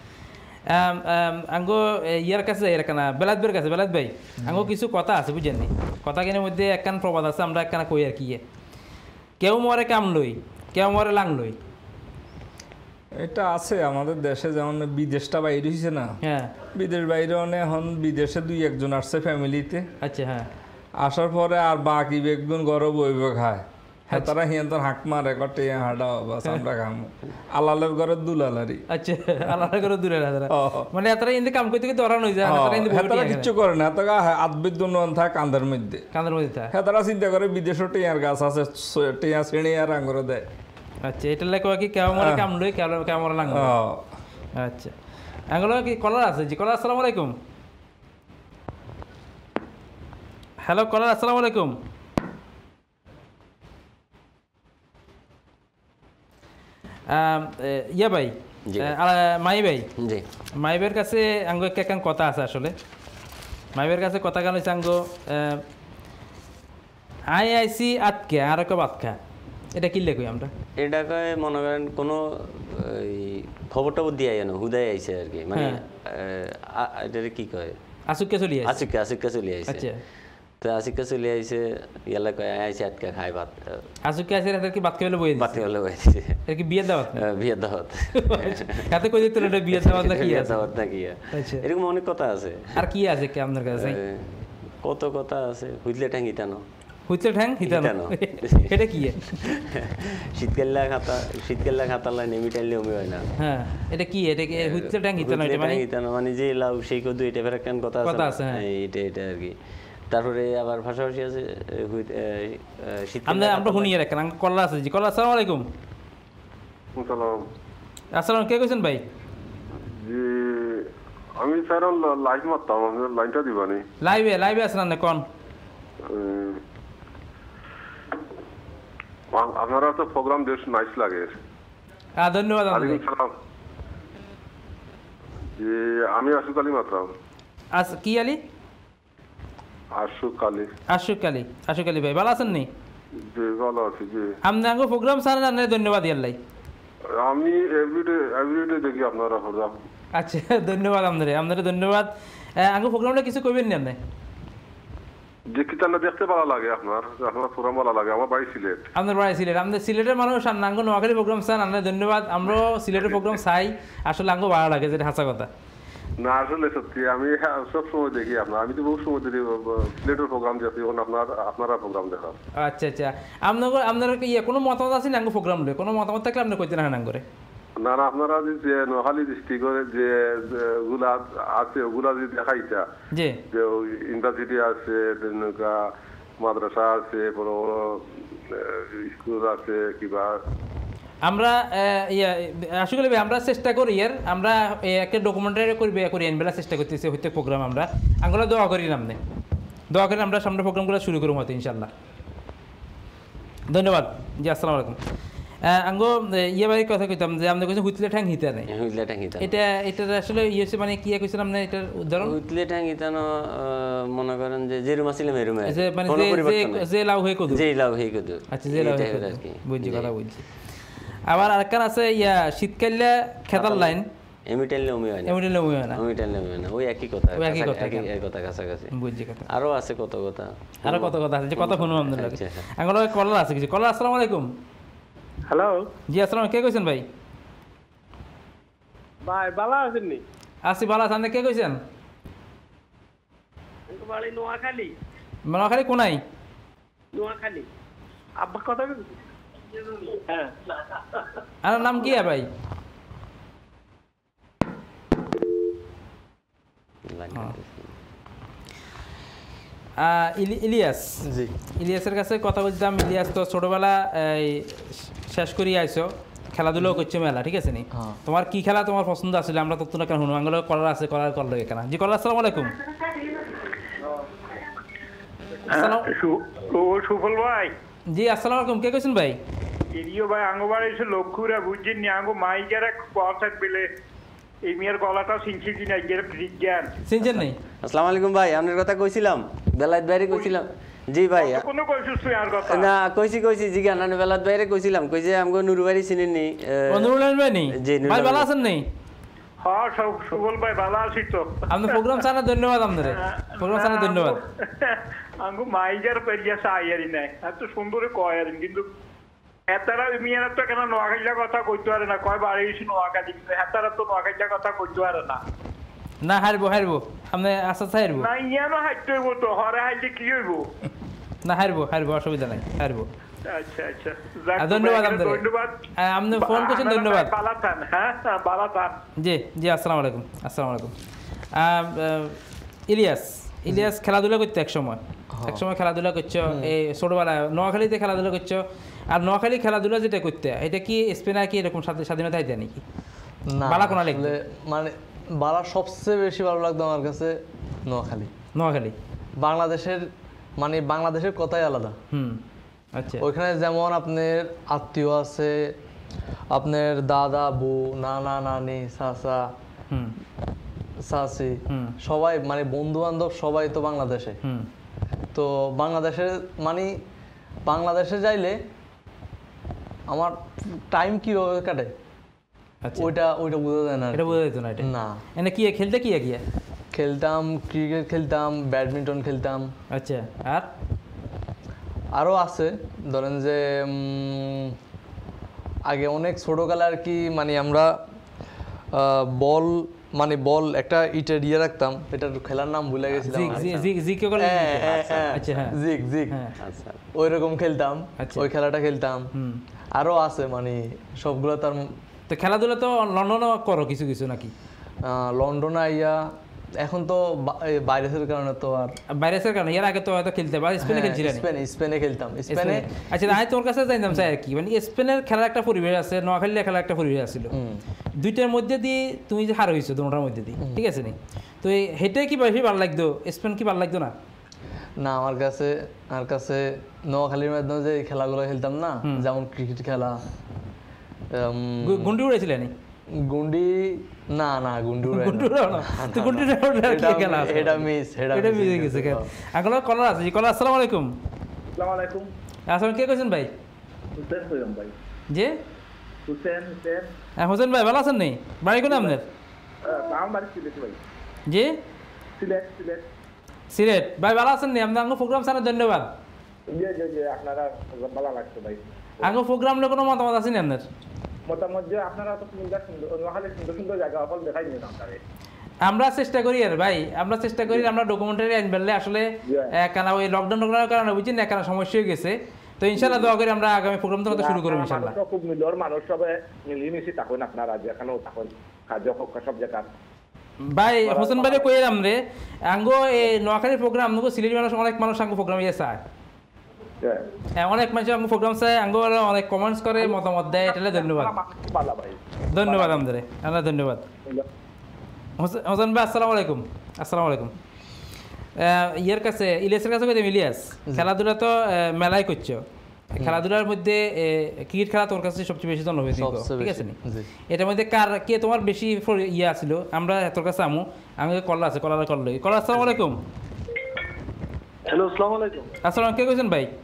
আঙ্গো ইয়ার কাছে এরকানা বেলাত বের কাছে বেলাত ভাই আঙ্গো কিছু কথা আছে বুঝেন নি কথা কিনের মধ্যে একখান প্রবাদ আছে আমরা একখানা কই আর কি কেউ মরে কাম লই কেউ মরে লাং লই এটা আছে আমাদের দেশে, যেমন বিদেশটা বাইরে হয়েছে না, হ্যাঁ বিদেশ বাইরে অনেক এখন বিদেশে দুই একজন আসছে ফ্যামিলিতে, আচ্ছা হ্যাঁ আসার পরে আর বাকি বেগুন গরম বইব খায়, হ্যাঁ তারা হিয়ান তোর হাঁক মারে কটে হাঁটা বাস আমরা খাম আলালের ঘরের দুলালারি। আচ্ছা আলাদা করে দূরে রাখা মানে এতটা ইন্দে কাম করতে করতে ধরানো হয়ে যায় তারা কিচ্ছু করে না, তারা আদবিদ থাক কান্দার মধ্যে কাঁদের মধ্যে থাকে। হ্যাঁ তারা চিন্তা করে বিদেশও টিয়ার গাছ আছে, টিয়া শ্রেণী আর আঙ্গুর দেয়। আচ্ছা এটা লাগে কি কেমন মরে কাম লই কেমন কেমন লাগে। আচ্ছা আঙ্গুলো কি কলার আছে জি? কলার আসসালামু আলাইকুম। হ্যালো কলার আসসালামু আলাইকুম। ইয়া ভাই মাই ভাই, জি মাইবের কাছে আঙ্গো একটা একখান কথা আছে আসলে। মাইবের কাছে কথা গান হচ্ছে আঙ্গো আই আইসি আটকে আর একটা বাতখা, এটা কি লেখই আমরা? এটা কয় মনে করেন কোনো খবর টবর দিয়ে জানো হুদায় আইছে আর কি, মানে এটা কি কয় আসুককে চলি আসুককে আসুককে চলি আইছে। তো আসুককে চলি আইছে ইয়ালা কয় আইছে আটকা খায় ভাত, আসুককে আইছে এটা কি ভাত খাইলে বই ভাত খাইলে বই দিছে, এটা কি বিয়ে দাওয়াত? বিয়ে দাওয়াত কাতে কই দিতে এটা বিয়ে দাওয়াত না কি আছে? দাওয়াত না কি আছে, এরকম অনেক কথা আছে। আর কি আছে কি আপনার কাছে? কত কথা আছে, হুইলে ঠ্যাঙ্গিটানো হুইলে ঠ্যাং হিতানো, এটা কি? শীতকালে খাতা শীতকালে খাতা লাই নেমি টাইলে ওমি হয় না। হ্যাঁ এটা কি? এটা কি হুইলে ঠ্যাং হিতানো? এটা মানে হিতানো মানে যে লাউ সেই কদু, এটা ফের কেন কথা আছে, কথা আছে এটা এটা আর কি। তারপরে আবার পাশাপাশি আছে শীতকালে আমরা আমরা শুনিয়ে রাখেন। কলা আছে জি? কলা আসসালামু আলাইকুম। আসসালাম। আসসালাম, কে কইছেন ভাই? জি আমি স্যার লাইভ মারতাম, লাইনটা দিবানি। লাইভে লাইভে আছেন না কোন? আপনারা তো প্রোগ্রাম বেশ নাইস লাগে। হ্যাঁ ধন্যবাদ। ওয়ালাইকুম সালাম। জি আমি আশুক আলী মারতাম। আস কি আলী? আশুক আলী। আশুক আলী। আশুক আলী ভাই ভালো আছেন নি? জি ভালো আছি। জি আপনি আঙ্গো প্রোগ্রাম সারেন আপনার ধন্যবাদ ইয়াল্লাই। আমি এভরিডে এভরিডে দেখি আপনারা প্রোগ্রাম। আচ্ছা ধন্যবাদ আপনারে, আপনারে ধন্যবাদ। আঙ্গো প্রোগ্রামটা কিছু কইবেন নি আপনি? যে কিতানা দেখতে ভালো লাগে আপনার, আপনার প্রোগ্রাম ভালো লাগে। আমার বাড়ি সিলেট। আপনার বাড়ি সিলেট? আমাদের সিলেটের মানুষ আঙ্গো নোয়াখালী প্রোগ্রাম চান, আপনার ধন্যবাদ। আমরাও সিলেটের প্রোগ্রাম চাই, আসলে আঙ্গো ভালো লাগে, যেটা হাসা কথা না। আসলে সত্যি আমি সব সময় দেখি আপনার, আমি তো বহু সময় দেখি সিলেটের প্রোগ্রাম দেখি, আপনার আপনারা প্রোগ্রাম দেখা। আচ্ছা আচ্ছা আপনার আপনার ইয়ে কোনো মতামত আছে না আঙ্গো প্রোগ্রাম লয়ে? কোনো মতামত থাকলে আপনি কইতে না আঙ্গরে। না না আপনারা যে নোয়াখালী ডিস্ট্রিক্টের যে গুলা আছে ওগুলা যদি দেখাইতা, জি যে ইউনিভার্সিটি আছে, মাদ্রাসা আছে, বড় বড় স্কুল আছে কিবা, আমরা ইয়া আসলে আমরা চেষ্টা করি এর আমরা একটা ডকুমেন্টারি করবে করি এনবেলা চেষ্টা করতেছি হইতে প্রোগ্রাম আমরা আঙ্গুলা দোয়া করি নামনে দোয়া করি আমরা সামনে প্রোগ্রামগুলো শুরু করব হয়তো ইনশাআল্লাহ। ধন্যবাদ জি। আসসালামু আলাইকুম। আঙ্গো ইয়ে বাড়ির কথা কইতাম যে আপনি কইছেন হুইতলে ঠ্যাং হিতা নাই, হুইলে ঠ্যাং হিতা এটা এটা আসলে ইয়ে হচ্ছে মানে কি কইছেন আপনি এটার উদাহরণ? হুইলে ঠ্যাং হিতানো মনে করেন যে যেরুম আছিল মেরুম আছে, যে মানে যে যে লাউ হয়ে কদু, যে লাউ হয়ে কদু। আচ্ছা যে লাউ হয়ে কদু, বুঝছি কথা বুঝছি। আবার আরেকখান আছে ইয়া শীতকালে খেতার লাইন, এমিটাইলে ওমি হয় না, এমিটাইলে ওমি হয় না, এমিটাইলে ওমি হয় না, ওই একই কথা, ওই একই কথা, একই কথা কাছাকাছি। বুঝছি কথা। আরো আছে কত কথা, আরো কত কথা আছে যে কথা শুনুন আপনাদের লাগে। আঙ্গুলো কলার আছে কিছু। কলার আসসালামু আলাইকুম। হ্যালো জি আসসালাম, কে কইছেন ভাই? ভাই ভালো আছেন নি? আছি ভালো আছেন, কে কইছেন? বাড়ি নোয়াখালী। নোয়াখালী কোনাই? নোয়াখালী। আব্বা কথা বলছি। হ্যাঁ আর নাম কি ভাই? ইলিয়াস। জি ইলিয়াসের কাছে কথা বলছিলাম। ইলিয়াস তো ছোটবেলা শেষ করি আইসো, খেলাধুলাও করছো মেলা, ঠিক আছে নি? তোমার কি খেলা তোমার পছন্দ আসলে? আমরা তো কেন শুনো আঙ্গুলো কলার আছে, কলার করলো কেন? জি কলার আসসালামু আলাইকুম। সুফল ভাই। জি আসসালামু আলাইকুম, কে কইছেন ভাই? এরিও ভাই আঙ্গবাড়ি এসে লক্ষ্যরা বুঝছেন নি আঙ্গো মাইকের এক পথ পেলে এই মেয়ের গলাটা সিনছি কিনা এর বিজ্ঞান সিনছেন নেই। আসসালামু আলাইকুম ভাই, আপনার কথা কইছিলাম বেলায়েত বাইরে কইছিলাম। জি ভাই কোন কইছিস তুই আর কথা না কইছি কইছি জি গান আমি বেলায়েত বাইরে কইছিলাম, কইছে আমগো নুরবাড়ি চিনেন নি? নুরুল ভাই নেই? জি ভাই ভালো আছেন নেই? হ্যাঁ সব সুবল ভাই ভালো আছি তো। আপনি প্রোগ্রাম চানা ধন্যবাদ, আপনাদের প্রোগ্রাম চানা ধন্যবাদ। আঙ্গো মাইজার পেরিয়া সাইয়ারি নাই এত সুন্দর কয়ারিন কিন্তু হেতারা মিয়ারা তো কেন নোয়াখালীর কথা কইতে পারে না, কয় বাড়ি এসে নোয়াখালী, হেতারা তো নোয়াখালীর কথা কইতে পারে না। না হারবো হারবো আপনি আচ্ছা আচ্ছা হারবো না ইয়ানো হাইতে হইব তো, হরে হাইলে কি হইব? না হারবো হারবো অসুবিধা নাই হারবো। আচ্ছা আচ্ছা ধন্যবাদ আপনাদের, ধন্যবাদ আপনি ফোন করছেন ধন্যবাদ। বালাতান হ্যাঁ বালাতান জি জি আসসালামু আলাইকুম আসসালামু আলাইকুম। ইলিয়াস ইলিয়াস খেলাধুলা করতে এক সময় এক সময় খেলাধুলা করছো এই ছোটবেলায় নোয়াখালীতে খেলাধুলা করছো, আর নোয়াখালী খেলাধুলা যেটা করতে এটা কি স্পেনার কি এরকম স্বাধীনতা দেয় নাকি? না বালা কোনা আসলে মানে বালা সবচেয়ে বেশি ভালো লাগতো আমার কাছে নোয়াখালী। নোয়াখালী বাংলাদেশের মানে বাংলাদেশের কথাই আলাদা। হুম আচ্ছা ওইখানে যেমন আপনার আত্মীয় আছে, আপনার দাদা বউ নানা নানি চাচা হুম চাচি সবাই মানে বন্ধু বান্ধব সবাই তো বাংলাদেশে। হুম তো বাংলাদেশে মানে বাংলাদেশে যাইলে আমার টাইম কিভাবে কাটে ওইটা ওইটা বোঝা যায় না, এটা বোঝা যেত না। এটা না এনে কি খেলতে কি গিয়া খেলতাম, ক্রিকেট খেলতাম, ব্যাডমিন্টন খেলতাম। আচ্ছা আর আরও আছে ধরেন যে আগে অনেক ছোটোকালে আর কি মানে আমরা বল মানে বল একটা ইটের ইয়ে রাখতাম, এটার খেলার নাম ভুলে গেছিলাম, জিগ জিগ ওই রকম খেলতাম, ওই খেলাটা খেলতাম। আরও আছে মানে সবগুলো তার। তো খেলাধুলা তো লন্ডনও করো কিছু কিছু নাকি? লন্ডনে আইয়া এখন তো ভাইরাসের কারণে তো আর ভাইরাসের কারণে এর আগে তো হয়তো খেলতে বা স্পেনে খেলছিলেন? স্পেনে স্পেনে খেলতাম স্পেনে। আচ্ছা আমি তোর কাছে জানতাম চাই আর কি মানে স্পেনের খেলার একটা পরিবেশ আছে, নোয়াখালীর খেলার একটা পরিবেশ ছিল, দুইটার মধ্যে দিয়ে তুমি যে হার হয়েছো দুটার মধ্যে দিয়ে, ঠিক আছে নি? তো হেঁটে কি বেশি ভালো লাগতো, স্পেন কি ভালো লাগতো না? না আমার কাছে আমার কাছে নোয়াখালীর মাধ্যমে যে খেলাগুলো খেলতাম না, যেমন ক্রিকেট খেলা। গুন্ডি উড়েছিলেন? গুন্ডি না না গুন্ডি উড়াই না, তো গুন্ডি কি খেলা আছে? এটা মিস এটা এটা মিস হয়ে গেছে। এখন কলার আছে, কলার আসসালামু আলাইকুম। আসসালামু আলাইকুম। আসলে কে কইছেন ভাই? হুসেন কইম ভাই। জি হুসেন হুসেন হ্যাঁ হোসেন ভাই ভালো আছেন নি? বাড়ি কোন আপনার? নাম বাড়ি সিলেট ভাই। জি সিলেট সিলেট সিলেট ভাই ভালো আছেন নি? আপনার প্রোগ্রাম জানার ধন্যবাদ। জি জি জি আপনারা ভালো লাগছে ভাই। আগে প্রোগ্রাম নিয়ে কোনো মতামত আছে নি আপনার? মতামত যে আপনারা তো সুন্দর সুন্দর নোয়াখালী সুন্দর সুন্দর জায়গা অকল দেখাই নিন আপনারে। আমরা চেষ্টা করি আর ভাই, আমরা চেষ্টা করি আমরা ডকুমেন্টারি আনবেলে আসলে কেন ওই লকডাউন টকডাউনের কারণে বুঝছেন না কেন সমস্যা হয়ে গেছে। তো ইনশাআল্লাহ দোয়া করি আমরা আগামী প্রোগ্রাম তো শুরু করব ইনশাআল্লাহ। খুব মিলর মানুষ সবে মিলিমিশি থাকুন আপনারা যেখানেও থাকুন কার্য সব জায়গা। ভাই হোসেন ভাই কইরাম রে আঙ্গো এই নোয়াখালী প্রোগ্রাম আমগো সিলেটি মানুষ অনেক মানুষ আঙ্গো প্রোগ্রাম ইয়ে চায়, হ্যাঁ অনেক মানুষ আঙ্গো প্রোগ্রাম চায়, আঙ্গো অনেক কমেন্টস করে মতামত দেয়, এটালে ধন্যবাদ ধন্যবাদ আমাদের আমরা ধন্যবাদ। হোসেন ভাই আসসালামু আলাইকুম। আসসালামু আলাইকুম। ইয়ের কাছে ইলিয়াসের কাছে কইতে ইলিয়াস খেলাধুলা তো মেলাই করছো, খেলাধুলার মধ্যে ক্রিকেট খেলা তোর কাছে সবচেয়ে বেশি জনপ্রিয়, ঠিক আছে নি? এটার মধ্যে কার কে তোমার বেশি ইয়ে আছিল? আমরা তোর কাছে আমু আমি কল্লা আছে কলার কল লই কলার। আসসালামু আলাইকুম। হ্যালো আসসালামু আলাইকুম। আসসালাম কে কইছেন ভাই?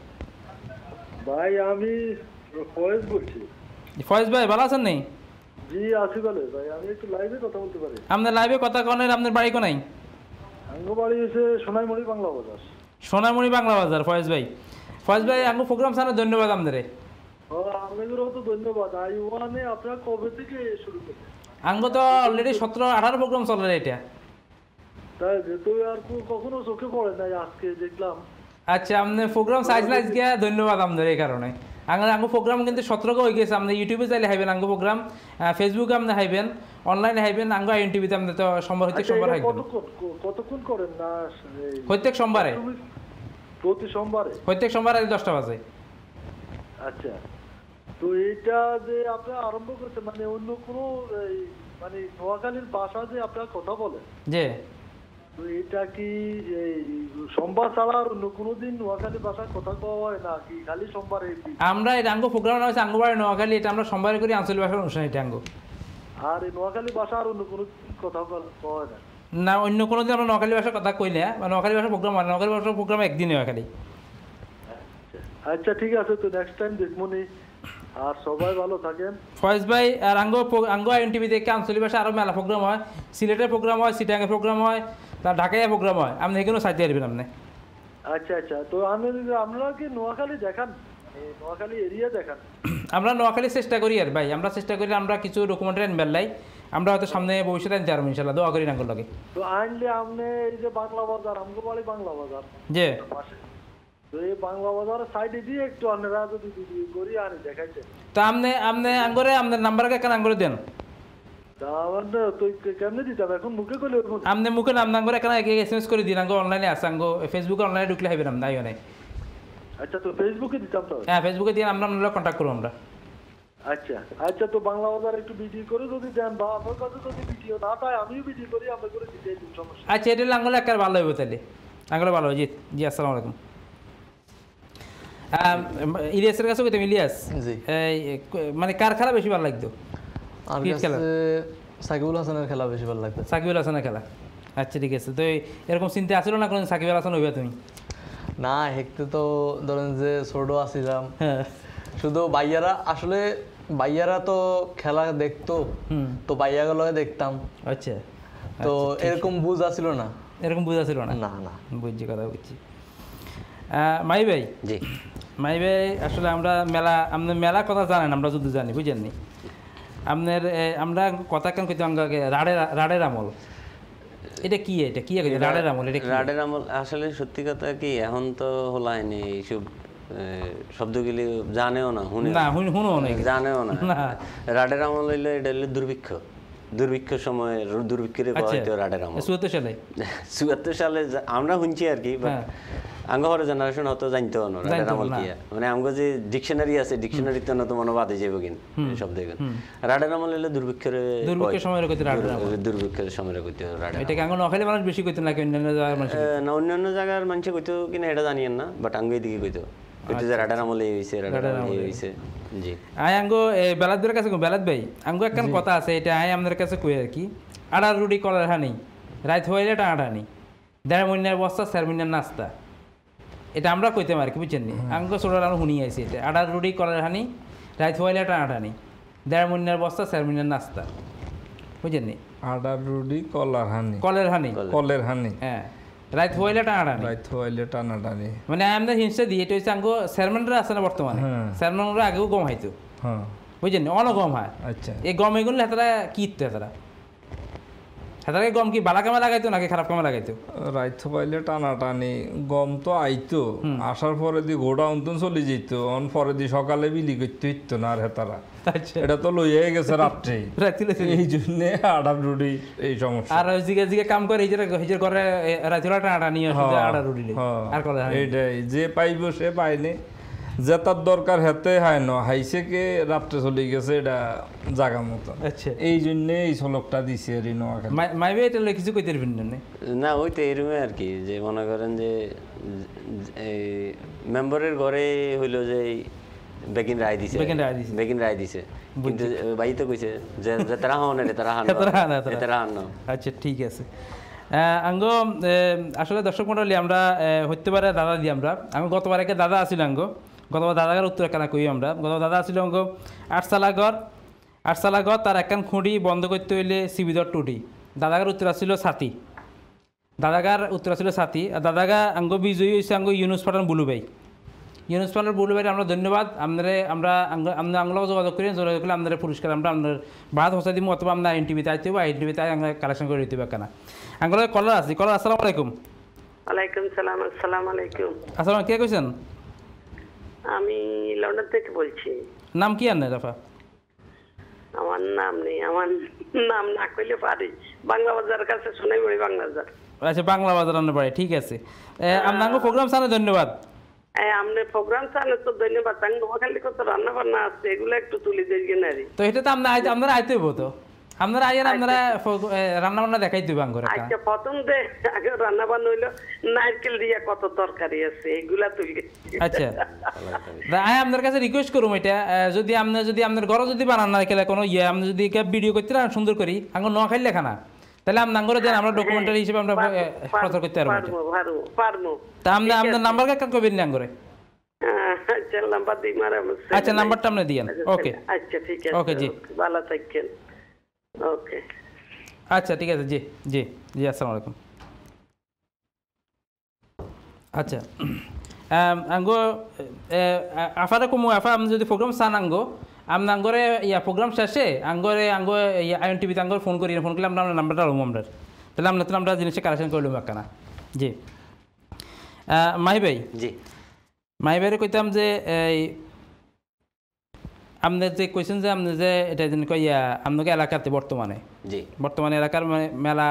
ভাই আমি ফয়েজ বলছি। ফয়েজ ভাই ভালো আছেন নি? জি আছি ভালো ভাই। আমি একটু লাইভে কথা বলতে পারি? আপনার লাইভে কথা কোনের আপনার বাড়ি কোনাই? আঙ্গো বাড়ি হচ্ছে সোনাইমুড়ি বাংলা বাজার। সোনাইমুড়ি বাংলা বাজার। ফয়েজ ভাই ফয়েজ ভাই আঙ্গো প্রোগ্রাম সারা ধন্যবাদ আপনাদের। ও আপনাদেরও তো ধন্যবাদ। আই ওয়ানে আপনারা কবে থেকে শুরু করলেন? আঙ্গো তো অলরেডি সতেরো আঠারো প্রোগ্রাম চলে এটা। তাই তো আর কখনো চোখে পড়ে নাই, আজকে দেখলাম। আচ্ছা আপনার প্রোগ্রাম সাইজ লাইজ গিয়া ধন্যবাদ আপনাদের এই কারণে। আঙ্গো আঙ্গো প্রোগ্রাম কিন্তু সতেরোকে হয়ে গেছে। আপনি ইউটিউবে চাইলে হাইবেন আঙ্গো প্রোগ্রাম, ফেসবুকে আপনি হাইবেন, অনলাইনে হাইবেন। আঙ্গো আইএন টিভিতে আপনি তো সোমবার হইতে সোমবার হাইবেন। কতক্ষণ করেন না? প্রত্যেক সোমবারে প্রতি সোমবারে প্রত্যেক সোমবারে দশটা বাজে। আচ্ছা তো এটা যে আপনারা আরম্ভ করতে মানে অন্য কোনো মানে নোয়াখালীর ভাষা যে আপনারা কথা বলেন, জি তো এটা কি সোমবার ছাড়া আর অন্য কোনো দিন নোয়াখালী ভাষায় কথা কওয়া হয় না কি খালি সোমবারে? আমরা এটা আঙ্গো প্রোগ্রাম হচ্ছে আঙ্গোবাড়ি নোয়াখালী, এটা আমরা সোমবারে করি আঞ্চলিক ভাষার অনুষ্ঠান এটা আঙ্গো। আর এই নোয়াখালী ভাষা আর অন্য কোনো কথা কওয়া হয় না? না অন্য কোনো দিন আমরা নোয়াখালী ভাষার কথা কই না, বা নোয়াখালী ভাষার প্রোগ্রাম হয় না। নোয়াখালী ভাষার প্রোগ্রাম একদিনে হয় খালি। আচ্ছা ঠিক আছে, তো নেক্সট টাইম দেখমনি। আর সবাই ভালো থাকেন। ফয়েজ ভাই আর আঙ্গো আঙ্গো আইএন টিভি দেখে আঞ্চলিক ভাষা আরো মেলা প্রোগ্রাম হয়, সিলেটের প্রোগ্রাম হয়, চিটাগাংয়ের প্রোগ্রাম হয়, তার ঢাকায় প্রোগ্রাম হয়। আপনি এখানেও সাইতে আসবেন আপনি। আচ্ছা আচ্ছা তো আমি আপনারা কি নোয়াখালী দেখান? এই নোয়াখালী এরিয়া দেখান। আমরা নোয়াখালী চেষ্টা করি আর ভাই, আমরা চেষ্টা করি আমরা কিছু ডকুমেন্টারি আনবার লাই, আমরা হয়তো সামনে ভবিষ্যতে আনতে পারবো ইনশাল্লাহ, দোয়া করি নাঙ্গল লাগে। তো আনলে আপনি এই যে বাংলা বাজার, আমগো বাড়ি বাংলা বাজার যে পাশে, তো এই বাংলা বাজারের সাইডে দিয়ে একটু আপনারা যদি ভিডিও করি আনি দেখাইছে। তা আপনি আপনি আঙ্গরে আপনার নাম্বারকে কেন আঙ্গরে দেন? আপনি মুখে নাম নাঙ্গরে কেন এসএমএস করে দিন, আঙ্গো অনলাইনে আছে, আঙ্গো ফেসবুকে অনলাইনে ঢুকলে হবে না নাই নাই। আচ্ছা তো ফেসবুকে দিতাম তো? হ্যাঁ ফেসবুকে দিয়ে আমরা আপনারা কন্ট্যাক্ট করব আমরা। আচ্ছা আচ্ছা তো বাংলা বাজার একটু ভিডিও করে যদি দেন, বা আমার কাছে যদি ভিডিও না পায় আমিও ভিডিও করি, আমরা করে দিতে দিন, সমস্যা। আচ্ছা এটা আঙ্গলে একটা ভালো হবে তাহলে, আঙ্গলে ভালো হবে। জি জি আসসালামু আলাইকুম। ইলিয়াসের কাছে কইতাম, ইলিয়াস মানে কার খেলা বেশি ভালো লাগতো? আর কাছে সাকিবুল হাসানের খেলা বেশি ভালো লাগতো। সাকিবুল হাসানের খেলা, আচ্ছা ঠিক আছে। তো এরকম চিন্তা আসলো না কোন সাকিবুল হাসান হইবা তুমি? না হেকতে তো ধরেন যে ছোট আসিলাম, শুধু ভাইয়ারা আসলে ভাইয়ারা তো খেলা দেখতো, তো ভাইয়াগুলো দেখতাম। আচ্ছা তো এরকম বুঝ আসিল না, এরকম বুঝ আসিল না। না না বুঝছি, কথা বুঝছি। মাই ভাই, জি মাই ভাই আসলে আমরা মেলা, আপনার মেলা কথা জানেন, আমরা যদি জানি বুঝেননি আপনার, আমরা কথা কেন কইতে রাডের রাডের আমল, এটা কি? এটা কি রাডের আমল? এটা রাডের আমল আসলে সত্যি কথা কি, এখন তো হলাইনি এইসব শব্দগুলি জানেও না, শুনে না শুনো না, জানেও না। রাডের আমল হইলে এটা হইলে দুর্ভিক্ষ, দুর্ভিক্ষ সময় দুর্ভিক্ষের হয়তো রাডের আমল। চুয়াত্তর সালে চুয়াত্তর সালে আমরা শুনছি আর কি, আঙ্গর জেনারেশন হয়তো জানতো না রাডের আমল কি। মানে আমগো যে ডিকশনারি আছে, ডিকশনারিতে না তো মনে বাদে যাবো কিন শব্দ। রাডের আমল হইলে দুর্ভিক্ষের দুর্ভিক্ষের সময় কইতে রাডের আমল, দুর্ভিক্ষের সময় কইতে রাডের। এটা কি আঙ্গ নখালি মানুষ বেশি কইতো নাকি অন্যান্য জায়গার মানুষ? না অন্যান্য জায়গার মানুষ কইতো কিনা এটা জানিয়েন না, বাট আঙ্গ এদিকে কইতো কইতো যে রাডের আমল এই হইছে, রাডের আমল এই হইছে। জি আই আঙ্গ বেলাদের কাছে, বেলাদ ভাই আঙ্গ একখান কথা আছে, এটা আই আমাদের কাছে কই আর কি, আড়ার রুটি কলার হানি, রাত হইলে টানাটানি, দেড় মহিনার বস্তা চার মহিনার নাস্তা, এটা আমরা কইতাম আর কি, বুঝছেন নি? আঙ্গ ছোটরা আমরা শুনি আইছি এটা, আড়ার রুটি কলার হানি, রাত হইলে টানাটানি, দেড় মহিনার বস্তা চার মহিনার নাস্তা, বুঝছেন নি? আড়ার রুটি কলার হানি, কলের হানি, কলের হানি, হ্যাঁ রাত হইলে টানাটানি, রাত হইলে টানাটানি, মানে আমরা হিংসা দিই। এটা হচ্ছে আঙ্গ চেয়ারম্যানরা আছে না বর্তমানে, চেয়ারম্যানরা আগেও গম হাইতো, বুঝছেন নি? অনেক গম হয়। আচ্ছা এই গম এগুলো হেতারা কি ইতো, হেতারা হেতারা গম কি বালা কামে লাগাইতো নাকি খারাপ কামে লাগাইতো? রাইত পাইলে টানাটানি, গম তো আইতো, আসার পরে দি গোডা অন্তন চলে যেত, অন পরে দি সকালে বিলি করতে হইতো না আর হেতারা। এটা তো লইয়ে গেছে রাত্রে, এই জন্য আড়ার রুটি এই সমস্যা। আর জিগে জিগে কাম করে এই যে হিজের করে রাতিরা টানাটানি আড়ার রুটি আর করে এইটাই, যে পাইব সে পায়নি, যে তার দরকার হেতে হয় না, হাইছে কে রাত্রে চলে গেছে এটা জায়গা মতো। আচ্ছা এই জন্য এই সলকটা দিছে আর নোয়াখালী। মাই ভাই এটা কিছু কইতে পারবেন না? না ওই তো এরকমই আর কি, যে মনে করেন যে এই মেম্বারের ঘরে হইলো যে বেগিন রায় দিছে, বেগিন রায় দিছে, কিন্তু ভাই তো কইছে যে তারা হন না, তারা হান তারা হান না। আচ্ছা ঠিক আছে আঙ্গ, আসলে দর্শক মন্ডলী আমরা হইতে পারে দাদা দিই, আমরা আমি গতবার একে দাদা আসিল আঙ্গ, গতবার দাদাঘর উত্তর কেনা কই আমরা, গত দাদা আসিল অঙ্গ আটসালা ঘর, আটসালা ঘর তার একখান খুঁড়ি বন্ধ করতে হইলে সিবিধর টুটি, দাদাঘর উত্তর আসছিল ছাতি, দাদাগার উত্তর আসছিল ছাতি, আর দাদাগা আঙ্গ বিজয়ী হয়েছে আঙ্গ ইউনুস পাঠান বুলু ভাই, ইউনুস পাঠান বুলু ভাই আমরা ধন্যবাদ। আপনারা আমরা আপনার আঙ্গুলো যোগাযোগ করি, যোগাযোগ করলে আপনাদের পুরস্কার আমরা আপনার ভাত হোসা দিব, অথবা আপনার আইন টিভিতে আইতে হবে, আইন টিভিতে আমরা কালেকশন করে দিতে হবে কেনা। আঙ্গুলো কলার আছে, কলার আসসালামু আলাইকুম। ওয়ালাইকুম সালাম। আসসালামু আলাইকুম। আসসালাম, কে কইছেন? আমি লন্ডন থেকে বলছি। নাম কি আনে রাফা? আমার নাম নেই, আমার নাম না কইলে পারি। বাংলা বাজার কাছে শুনাই বড়ি বাংলা বাজার। আচ্ছা বাংলা বাজার আনতে পারে, ঠিক আছে। আপনাকে প্রোগ্রাম চানে ধন্যবাদ। আপনি প্রোগ্রাম চানে তো ধন্যবাদ। আমি নোয়াখালী কত রান্না বান্না আছে এগুলো একটু তুলে দিয়ে নারি। তো এটা তো আপনার আপনারা আইতে হবো, তো আপনারা আইয়ের আপনারা রান্না বান্না দেখাই দিবে আঙ্গুর। আচ্ছা প্রথম দে আগে রান্না বান্না হইলো নারকেল দিয়ে কত তরকারি আছে এগুলা তুলি। আচ্ছা আমি আপনার কাছে রিকোয়েস্ট করুম, এটা যদি আপনি যদি আপনার ঘরে যদি বানান নারকেল কোনো ইয়ে আপনি যদি ভিডিও করতে সুন্দর করি আঙ্গুর নোয়াখালী লেখা না, তাহলে আপনার আঙ্গুরে দেন, আমরা ডকুমেন্টারি হিসেবে আমরা প্রচার করতে পারবো। তা আপনি আপনার নাম্বার কাকা কবেন না আঙ্গুরে? আচ্ছা নাম্বারটা আপনি দিয়েন। ওকে আচ্ছা ঠিক আছে, ওকে জি ভালো থাকেন। ওকে আচ্ছা ঠিক আছে, জি জি জি আসসালামু আলাইকুম। আচ্ছা আঙ্গো আফারে কমু আফা আপনি যদি প্রোগ্রাম চান আঙ্গো আপনি আঙ্গরে ইয়া প্রোগ্রাম শেষে আঙ্গরে আঙ্গো আইএন টিভিতে আঙ্গর ফোন করি ফোন করলে আমরা নাম্বারটা লম আমরা তাহলে আমরা তো আমরা জিনিসটা কালেকশন করলাম একখানা জি মাহি ভাই জি মাহি ভাইরে কইতাম যে এই আপনি যে কইছেন যে আপনি যে এটা যেন কইয়া আপনাকে এলাকাতে বর্তমানে জি বর্তমানে এলাকার মেলা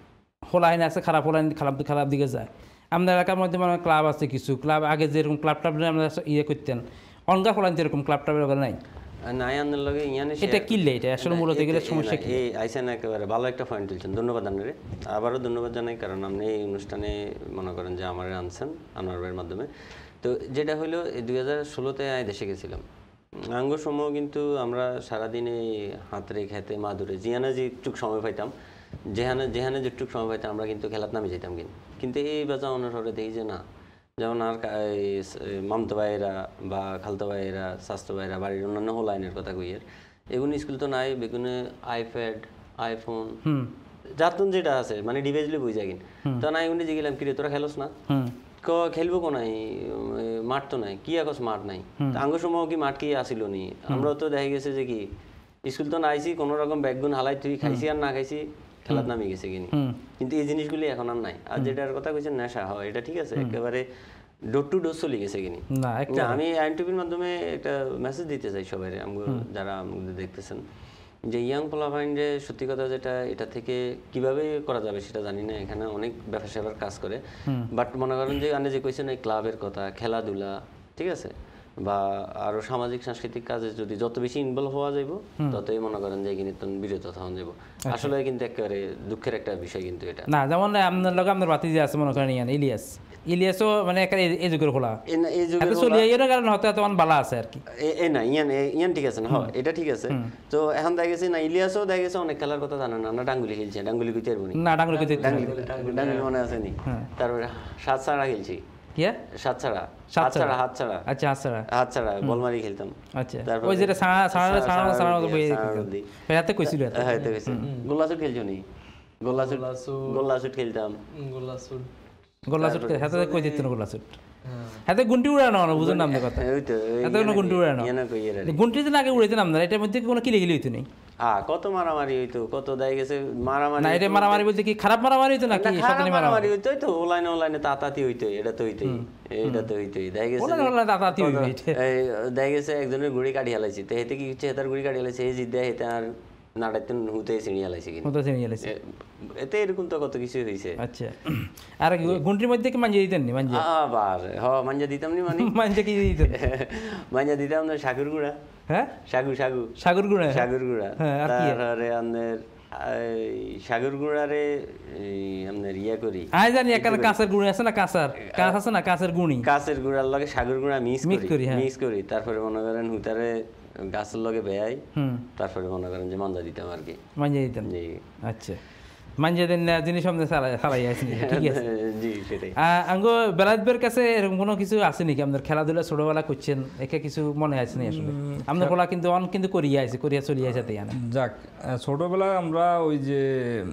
হোলাইন আছে খারাপ হোলাইন খারাপ খারাপ দিকে যায় আমাদের এলাকার মধ্যে মানে ক্লাব আছে কিছু ক্লাব আগে যেরকম ক্লাব টাব আমরা ইয়ে করতেন অনগা হোলাইন যেরকম ক্লাব টাবের ওখানে নাই নাই আনন্দের লগে ইয়ানে এটা কিনলে এটা আসলে মূলত গেলে সমস্যা কি এই আইসেন একেবারে ভালো একটা পয়েন্ট তুলছেন ধন্যবাদ আপনারে আবারও ধন্যবাদ জানাই কারণ আপনি এই অনুষ্ঠানে মনে করেন যে আমারে আনছেন আনোয়ার ভাইয়ের মাধ্যমে তো যেটা হলো দুই হাজার ষোলোতে আমি দেশে গেছিলাম আঙ্গ সময় কিন্তু আমরা সারাদিনে হাতরে খেতে মাদুরে জিয়ানা যে একটুক সময় পাইতাম যেখানে যেখানে যেটুক সময় পাইতাম আমরা কিন্তু খেলাত নামে যেতাম কিন্তু কিন্তু এই বাজা অনুসরে দেখি যে না যেমন আর মামতো ভাইয়েরা বা খালতো ভাইয়েরা স্বাস্থ্য ভাইয়েরা বাড়ির অন্যান্য হোল লাইনের কথা কইয়ের এগুলো স্কুল তো নাই বেগুনে আইপ্যাড আইফোন যাতুন যেটা আছে মানে ডিভাইসলি বুঝা কিন তো না এগুলো যে গেলাম কিরে তোরা খেলোস না ক খেলবো কো নাই মাঠ তো নাই কি একস মাঠ নাই আঙ্গ সময় কি মাঠ কি আসিল নি আমরাও তো দেখা গেছে যে কি স্কুল তো নাইছি কোনো রকম ব্যাগগুন হালাই তুই খাইছি আর না খাইছি খেলার নামে গেছে কিনি কিন্তু এই জিনিসগুলি এখন আর নাই আর যেটার কথা কইছেন নেশা হয় এটা ঠিক আছে একেবারে ডোর টু ডোর চলে গেছে কিনি না আমি আইএনটিভির মাধ্যমে একটা মেসেজ দিতে চাই সবাই যারা আমাদের দেখতেছেন যে ইয়াং পোলাপাইন্ডে সত্যি কথা যেটা এটা থেকে কিভাবে করা যাবে সেটা জানি না এখানে অনেক ব্যবসা সেবার কাজ করে বাট মনে করেন যে আনে যে কইছেন এই ক্লাবের কথা খেলাধুলা ঠিক আছে বা আরো সামাজিক সাংস্কৃতিক কাজে যদি যত বেশি ইনভলভ হওয়া যাইব ততই মনে করেন যে এখানে বিরত থাকা যাব আসলে কিন্তু একেবারে দুঃখের একটা বিষয় কিন্তু এটা না যেমন আপনার লগে আপনার বাতি যে আছে মনে করেন ইয়ান ইলিয়াস ইলিয়াসও মানে একটা এই যুগের খোলা এই যুগের চলে এর কারণে হয়তো তখন বালা আছে আর কি এই না ইয়ান ইয়ান ঠিক আছে না হ্যাঁ এটা ঠিক আছে তো এখন দেখা গেছে না ইলিয়াসও দেখা গেছে অনেক খেলার কথা জানেন না না ডাঙ্গুলি খেলছে ডাঙ্গুলি কইতে পারবো না ডাঙ্গুলি কইতে ডাঙ্গুলি মনে আছে নি তারপরে সাত ছাড়া খেলছি কি সাত ছাড়া সাত ছাড়া হাত ছাড়া আচ্ছা হাত ছাড়া হাত ছাড়া বল মারি খেলতাম আচ্ছা ওই যেটা ছাড়া ছাড়া ছাড়া ছাড়া মতো বই এটাতে কইছিল এটা হ্যাঁ এটা কইছে গোল্লাসুট খেলছো নি গোল্লাসুট গোল্লাসুট খেলতাম গোল্লাসুট গোল্লাসুট হাতে কই দিত না গোল্লাসুট হাতে গুন্টি উড়ানো না বুঝুন নাম কথা ওই তো হাতে কোনো গুন্টি উড়ানো ইয়ানা কই এর গুন্টি দিন আগে উড়াইতে নাম না এটার মধ্যে কোনো কিলে গিলি হইতো না আ কত মারামারি হইতো কত দাই গেছে মারামারি না এটা মারামারি বলতে কি খারাপ মারামারি হইতো নাকি সাধারণ মারামারি হইতো তো অনলাইনে অনলাইনে তাতাতি হইতো এটা তো হইতোই এটা তো হইতোই দাই গেছে অনলাইনে অনলাইনে তাতাতি হইতো এই দাই গেছে একজনের গুড়ি কাটি হালাইছি তো হেতে কি হচ্ছে হেতার গুড়ি কাটি হালাইছে এই জিদ্দা হেতে আর নাড়াইতে হুতে ছিড়ি হালাইছে কি হুতে ছিড়ি হালাইছে এতে এরকম তো কত কিছু হইছে আচ্ছা আর গুন্টির মধ্যে কি মাঞ্জা দিতেন নি মাঞ্জা আবার হ মাঞ্জা দিতাম নি মানে মাঞ্জা কি দিতেন মাঞ্জা দিতাম না সাগর গুড়া হ্যাঁ সাগু সাগু সাগর গুড়া সাগর গুড়া হ্যাঁ আর কি আরে আমাদের সাগর গুড়ারে আমাদের ইয়া করি আই জানি একটা কাঁচের গুড়ি আছে না কাঁচার কাঁচ আছে না কাঁচের গুড়ি কাঁচের গুড়ার লগে সাগর গুড়া মিক্স করি মিক্স করি তারপরে মনে করেন হুতারে গাছের লগে বেয়াই তারপরে মনে করেন যে মাঞ্জা দিতাম আর কি মাঞ্জা দিতাম জি আচ্ছা মাঞ্জা দেন জিনিস সামনে সারাই আছে ঠিক আছে জি সেটাই আঙ্গ বেলায়েতের কাছে এরকম কোনো কিছু আছে নাকি আপনাদের খেলাধুলা ছোটবেলা করছেন একে কিছু মনে আছে না আসলে আমাদের বলা কিন্তু অন কিন্তু করিয়া আছে করিয়া চলিয়া আছে তাই না যাক ছোটবেলায় আমরা ওই যে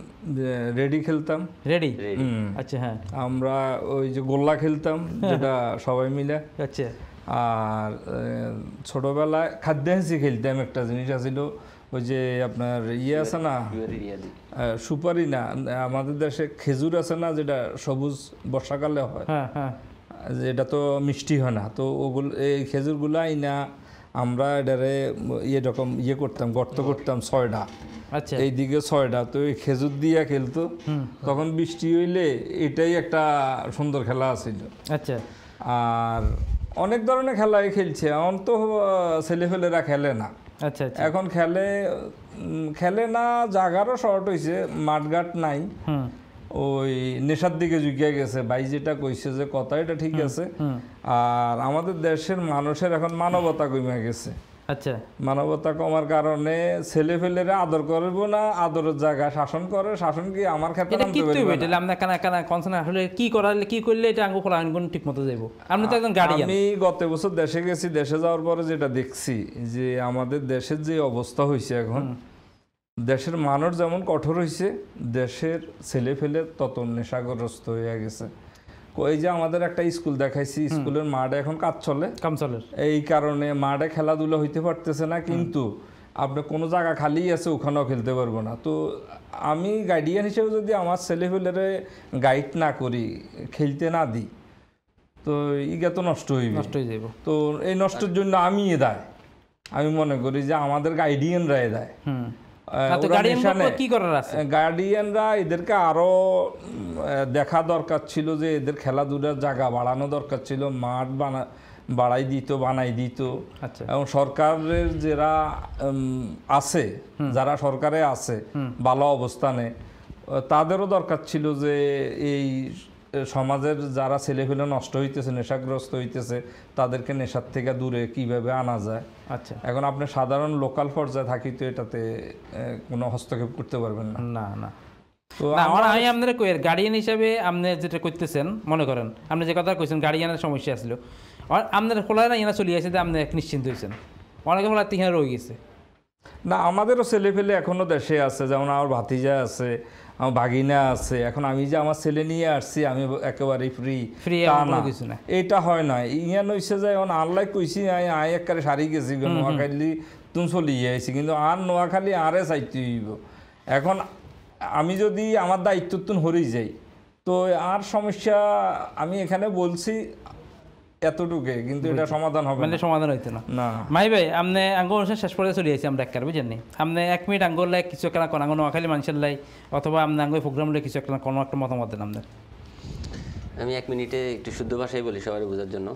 রেডি খেলতাম রেডি আচ্ছা হ্যাঁ আমরা ওই যে গোল্লা খেলতাম যেটা সবাই মিলে আচ্ছা আর ছোটবেলায় খাদ্য হেসি খেলতাম একটা জিনিস আছিল ওই যে আপনার ইয়ে আছে না সুপারি না আমাদের দেশে খেজুর আছে না যেটা সবুজ বর্ষাকালে হয় যেটা তো মিষ্টি হয় না তো ওগুলো এই খেজুরগুলাই না আমরা এটারে ইয়ে রকম ইয়ে করতাম গর্ত করতাম ছয়টা আচ্ছা এইদিকে ছয়টা তো এই খেজুর দিয়া খেলতো তখন বৃষ্টি হইলে এটাই একটা সুন্দর খেলা আছিল আচ্ছা আর অনেক ধরনের খেলাই খেলছে এখন তো ছেলেফেলেরা খেলে না আচ্ছা এখন খেলে খেলে না জায়গারও শর্ট হয়েছে মাঠঘাট নাই ওই নেশার দিকে ঝুঁকিয়ে গেছে ভাই যেটা কইছে যে কথা এটা ঠিক আছে আর আমাদের দেশের মানুষের এখন মানবতা কমে গেছে আচ্ছা মানবতা কমার কারণে ছেলে ফেলেরা আদর করবো না আদরের জায়গায় শাসন করে শাসন কি আমার ক্ষেত্রে নামতে পারবে না আমরা কানা কানা কনসার্ন আসলে কি করালে কি করলে এটা আঙ্গু খোলা আঙ্গুন ঠিকমতো যাইবো আপনি তো একজন গার্ডিয়ান আমি গত বছর দেশে গেছি দেশে যাওয়ার পরে যেটা দেখছি যে আমাদের দেশের যে অবস্থা হয়েছে এখন দেশের মানুষ যেমন কঠোর হয়েছে দেশের ছেলে ফেলে তত নেশাগ্রস্ত হয়ে গেছে ওই যে আমাদের একটা স্কুল দেখাইছি, স্কুলের মাঠে এখন কাজ চলে, কাম চলে, এই কারণে মাঠে খেলাধুলা হইতে পারতেছে না। কিন্তু আপনার কোনো জায়গা খালি আছে, ওখানেও খেলতে পারবো না। তো আমি গার্ডিয়ান হিসেবে যদি আমার ছেলেপেলেরে গাইড না করি, খেলতে না দিই, তো ইগা তো নষ্ট হইবে, নষ্ট হয়ে যাব। তো এই নষ্টের জন্য আমি দায়, আমি মনে করি যে আমাদের গার্ডিয়ানরা দায়। গার্ডিয়ানরা এদেরকে আরো দেখা দরকার ছিল, যে এদের খেলাধুলার জায়গা বাড়ানো দরকার ছিল, মাঠ বানা বাড়াই দিত, বানাই দিত। এবং সরকারের যারা আছে, যারা সরকারে আছে ভালো অবস্থানে, তাদেরও দরকার ছিল যে এই সমাজের যারা ছেলেপেলে নষ্ট হইতেছে, নেশাগ্রস্ত হইতেছে, তাদেরকে নেশার থেকে দূরে কিভাবে আনা যায়। আচ্ছা, এখন আপনি সাধারণ লোকাল পর্যায়ে থাকি তো এটাতে কোনো হস্তক্ষেপ করতে পারবেন না। না না তো আমি আপনারা কই গার্ডিয়ান হিসেবে আপনি যেটা করতেছেন, মনে করেন আপনি যে কথা কইছেন গার্ডিয়ানের সমস্যা আসলো, আপনার খোলায় না এনা চলে আসে, আপনি নিশ্চিন্ত হয়েছেন। অনেকে বলে তিহার রয়ে গেছে না, আমাদেরও ছেলেপেলে এখনো দেশে আছে, যেমন আমার ভাতিজা আছে, আমার ভাগিনা আছে। এখন আমি যে আমার ছেলে নিয়ে আসছি আমি একেবারে ফ্রি ফ্রি কিছু না, এটা হয় না। ইয়ান হইছে যে এখন আল্লাহ কইছি আই একবারে সারি গেছি, নোয়াখালী তুমি চলিয়ে আইছি, কিন্তু আর নোয়াখালী আরে চাইতে হইব। এখন আমি যদি আমার দায়িত্ব তুন হরেই যাই, তো আর সমস্যা আমি এখানে বলছি এতটুকু, কিন্তু এটা সমাধান হবে মানে সমাধান হইতো না। না মাই ভাই, আপনি আঙ্গ অনুষ্ঠান শেষ পর্যন্ত চলে আসছি আমরা একবার, বুঝেন নি? আপনি এক মিনিট আঙ্গুর লাই কিছু একটা কোন আঙ্গ নোয়াখালী মানুষের লাই, অথবা আপনি আঙ্গ প্রোগ্রাম লাই কিছু একটা কোনো একটা মতামত দেন আপনার। আমি এক মিনিটে একটু শুদ্ধ ভাষায় বলি সবার বোঝার জন্য।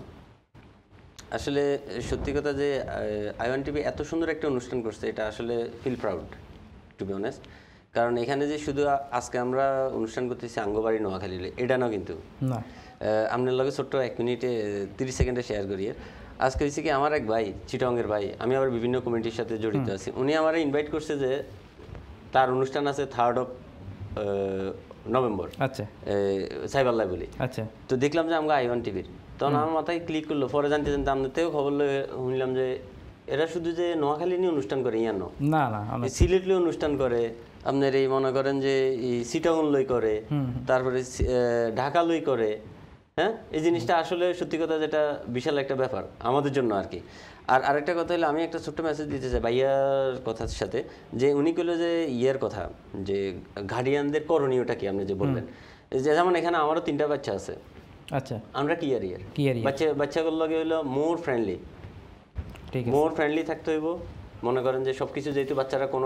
আসলে সত্যি কথা যে আইওয়ান টিভি এত সুন্দর একটা অনুষ্ঠান করছে, এটা আসলে feel proud to be honest. কারণ এখানে যে শুধু আজকে আমরা অনুষ্ঠান করতেছি আঙ্গবাড়ি নোয়াখালী, এটা না, কিন্তু না আপনার লগে ছোট্ট এক মিনিটে তিরিশ সেকেন্ডে শেয়ার করি। আজকে হয়েছে কি, আমার এক ভাই চিটাগংয়ের ভাই, আমি আবার বিভিন্ন কমিটির সাথে জড়িত আছি, উনি আমার ইনভাইট করছে যে তার অনুষ্ঠান আছে থার্ড অফ নভেম্বর, আচ্ছা সাইবাল্লাহ বলি। আচ্ছা, তো দেখলাম যে আমরা আইওয়ান টিভির, তখন আমার মাথায় ক্লিক করলো। পরে জানতে জানতে আপনাতেও খবর শুনলাম যে এরা শুধু যে নোয়াখালী নিয়ে অনুষ্ঠান করে, ইয়ান না না, সিলেটলি অনুষ্ঠান করে, আপনার এই মনে করেন যে চিটাগং লই করে, তারপরে ঢাকা লই করে। হ্যাঁ, এই জিনিসটা আসলে সত্যি কথা যেটা বিশাল একটা ব্যাপার আমাদের জন্য আর কি। আর আরেকটা কথা হলো, আমি একটা ছোট্ট মেসেজ দিতে চাই ভাইয়ার কথার সাথে, যে উনি কইলো যে ইয়ের কথা, যে গার্ডিয়ানদের করণীয়টা কি আপনি যে বললেন, যে যেমন এখানে আমারও তিনটা বাচ্চা আছে। আচ্ছা, আমরা কি আর ইয়ার বাচ্চা বাচ্চাগুলো লাগে হইলো মোর ফ্রেন্ডলি, মোর ফ্রেন্ডলি থাকতে হইব। মনে করেন যে সব কিছু যেহেতু বাচ্চারা কোনো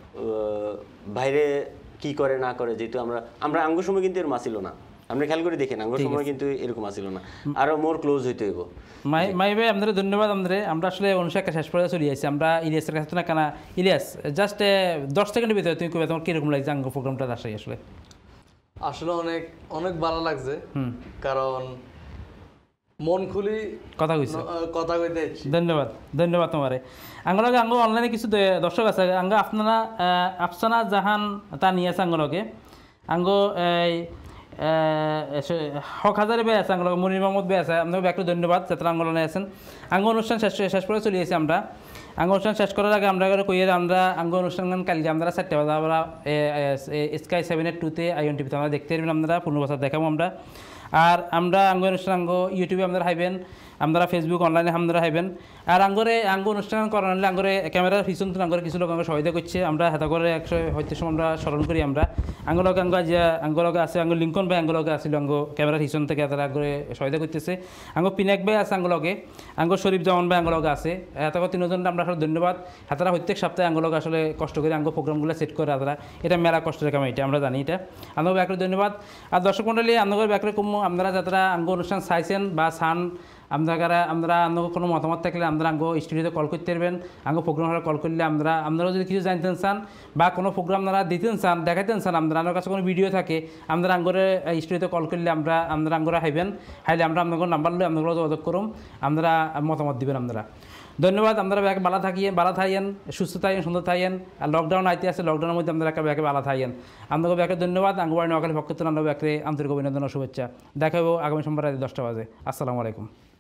বাইরে কি করে না করে, যেহেতু আমরা আমরা আঙ্গ সময় কিন্তু এরকম আসিল না, আমরা খেয়াল করে দেখেন আঙ্গ সময় কিন্তু এরকম আসিল না, আরো মোর ক্লোজ হইতে হইব। মাই মাই ভাই আপনাদের ধন্যবাদ। আমাদের আমরা আসলে অনুষ্ঠান শেষ পর্যন্ত চলে আসছি। আমরা ইলিয়াসের কাছে না কেনা, ইলিয়াস জাস্ট দশ সেকেন্ডের ভিতরে তুমি কবে তোমার কিরকম লাগছে আঙ্গ প্রোগ্রামটা আসে? আসলে আসলে অনেক অনেক ভালো লাগছে, কারণ মন খুলি কথা কইছে, কথা কইতে। ধন্যবাদ ধন্যবাদ তোমারে। আঙ্গলকে আঙ্গ অনলাইনে কিছু দর্শক আছে, আঙ্গ আপনারা আফসানা জাহান তা নিয়ে আছে আঙ্গলকে, আঙ্গ এই হক হাজারে বে আছে, আঙ্গলকে মনির মোহাম্মদ বে আছে, আপনাকে একটু ধন্যবাদ যাত্রা আঙ্গলনে আছেন। আঙ্গ অনুষ্ঠান শেষ শেষ করে চলে এসেছি আমরা। আঙ্গ অনুষ্ঠান শেষ করার আগে আমরা কইয়ে আমরা আঙ্গ অনুষ্ঠান কালকে আমরা চারটে বাজে আমরা স্কাই সেভেনের টুতে আইওয়ান টিভিতে আমরা দেখতে পারবেন, আমরা পূর্ণ বছর দেখাবো আমরা। আর আমরা আঙ্গ অনুষ্ঠান আঙ্গ ইউটিউবে আপনারা হাইবেন, আমরা ফেসবুক অনলাইনে আপনারা হাইবেন। আর আঙ্গরে আঙ্গ অনুষ্ঠান করার হলে আঙ্গরে ক্যামেরার পিছন আঙ্গরে কিছু লোক আঙ্গ সহায়তা করছে, আমরা হাতে করে একশো হয়তো সময় আমরা স্মরণ করি। আমরা আঙ্গলকে আঙ্গ যে আঙ্গলকে আছে আঙ্গ লিঙ্কন ভাই আঙ্গলকে আসছিল আঙ্গ ক্যামেরার পিছন থেকে তারা আঙ্গরে সহায়তা করতেছে। আঙ্গ পিনাক ভাই আছে আঙ্গলকে, আঙ্গ শরীফ জামান ভাই আঙ্গলকে আছে, এত তিনজন আমরা আসলে ধন্যবাদ। হাতারা প্রত্যেক সপ্তাহে আঙ্গলকে আসলে কষ্ট করে আঙ্গ প্রোগ্রামগুলো সেট করে তারা, এটা মেলা কষ্টের কাম, এটা আমরা জানি। এটা আঙ্গ ব্যাকরে ধন্যবাদ। আর দর্শক মন্ডলী আঙ্গর ব্যাকরে কম আপনারা যারা আঙ্গ অনুষ্ঠান চাইছেন বা চান, আপনারা আমরা আঙ্গ কোনো মতামত থাকলে আমরা আঙ্গ স্টুডিওতে কল করতে পারবেন। আঙ্গ প্রোগ্রাম কল করলে আমরা আপনারাও যদি কিছু জানতেন চান বা কোনো প্রোগ্রাম আপনারা দিতেন চান, দেখাতেন চান, আপনার আমার কাছে কোনো ভিডিও থাকে, আমরা আঙ্গরে স্টুডিওতে কল করলে আমরা আমরা আঙ্গরা হাইবেন, হাইলে আমরা আপনাদের নাম্বার লই আপনারা যোগাযোগ করুন, আমরা মতামত দিবেন। আপনারা ধন্যবাদ। আপনারা ব্যাকে ভালো থাকিয়েন, ভালো থাকেন, সুস্থ থাকেন, সুন্দর থাকেন। আর লকডাউন আইতে আছে, লকডাউনের মধ্যে আপনারা ব্যাকে ভালো থাকেন। আপনাকে ব্যাকে ধন্যবাদ। আঙ্গবাড়ি নোয়াখালী পক্ষ থেকে আমরা ব্যাকে আন্তরিক অভিনন্দন ও শুভেচ্ছা। দেখা হবো আগামী সোমবার রাতে দশটা বাজে। আসসালামু আলাইকুম।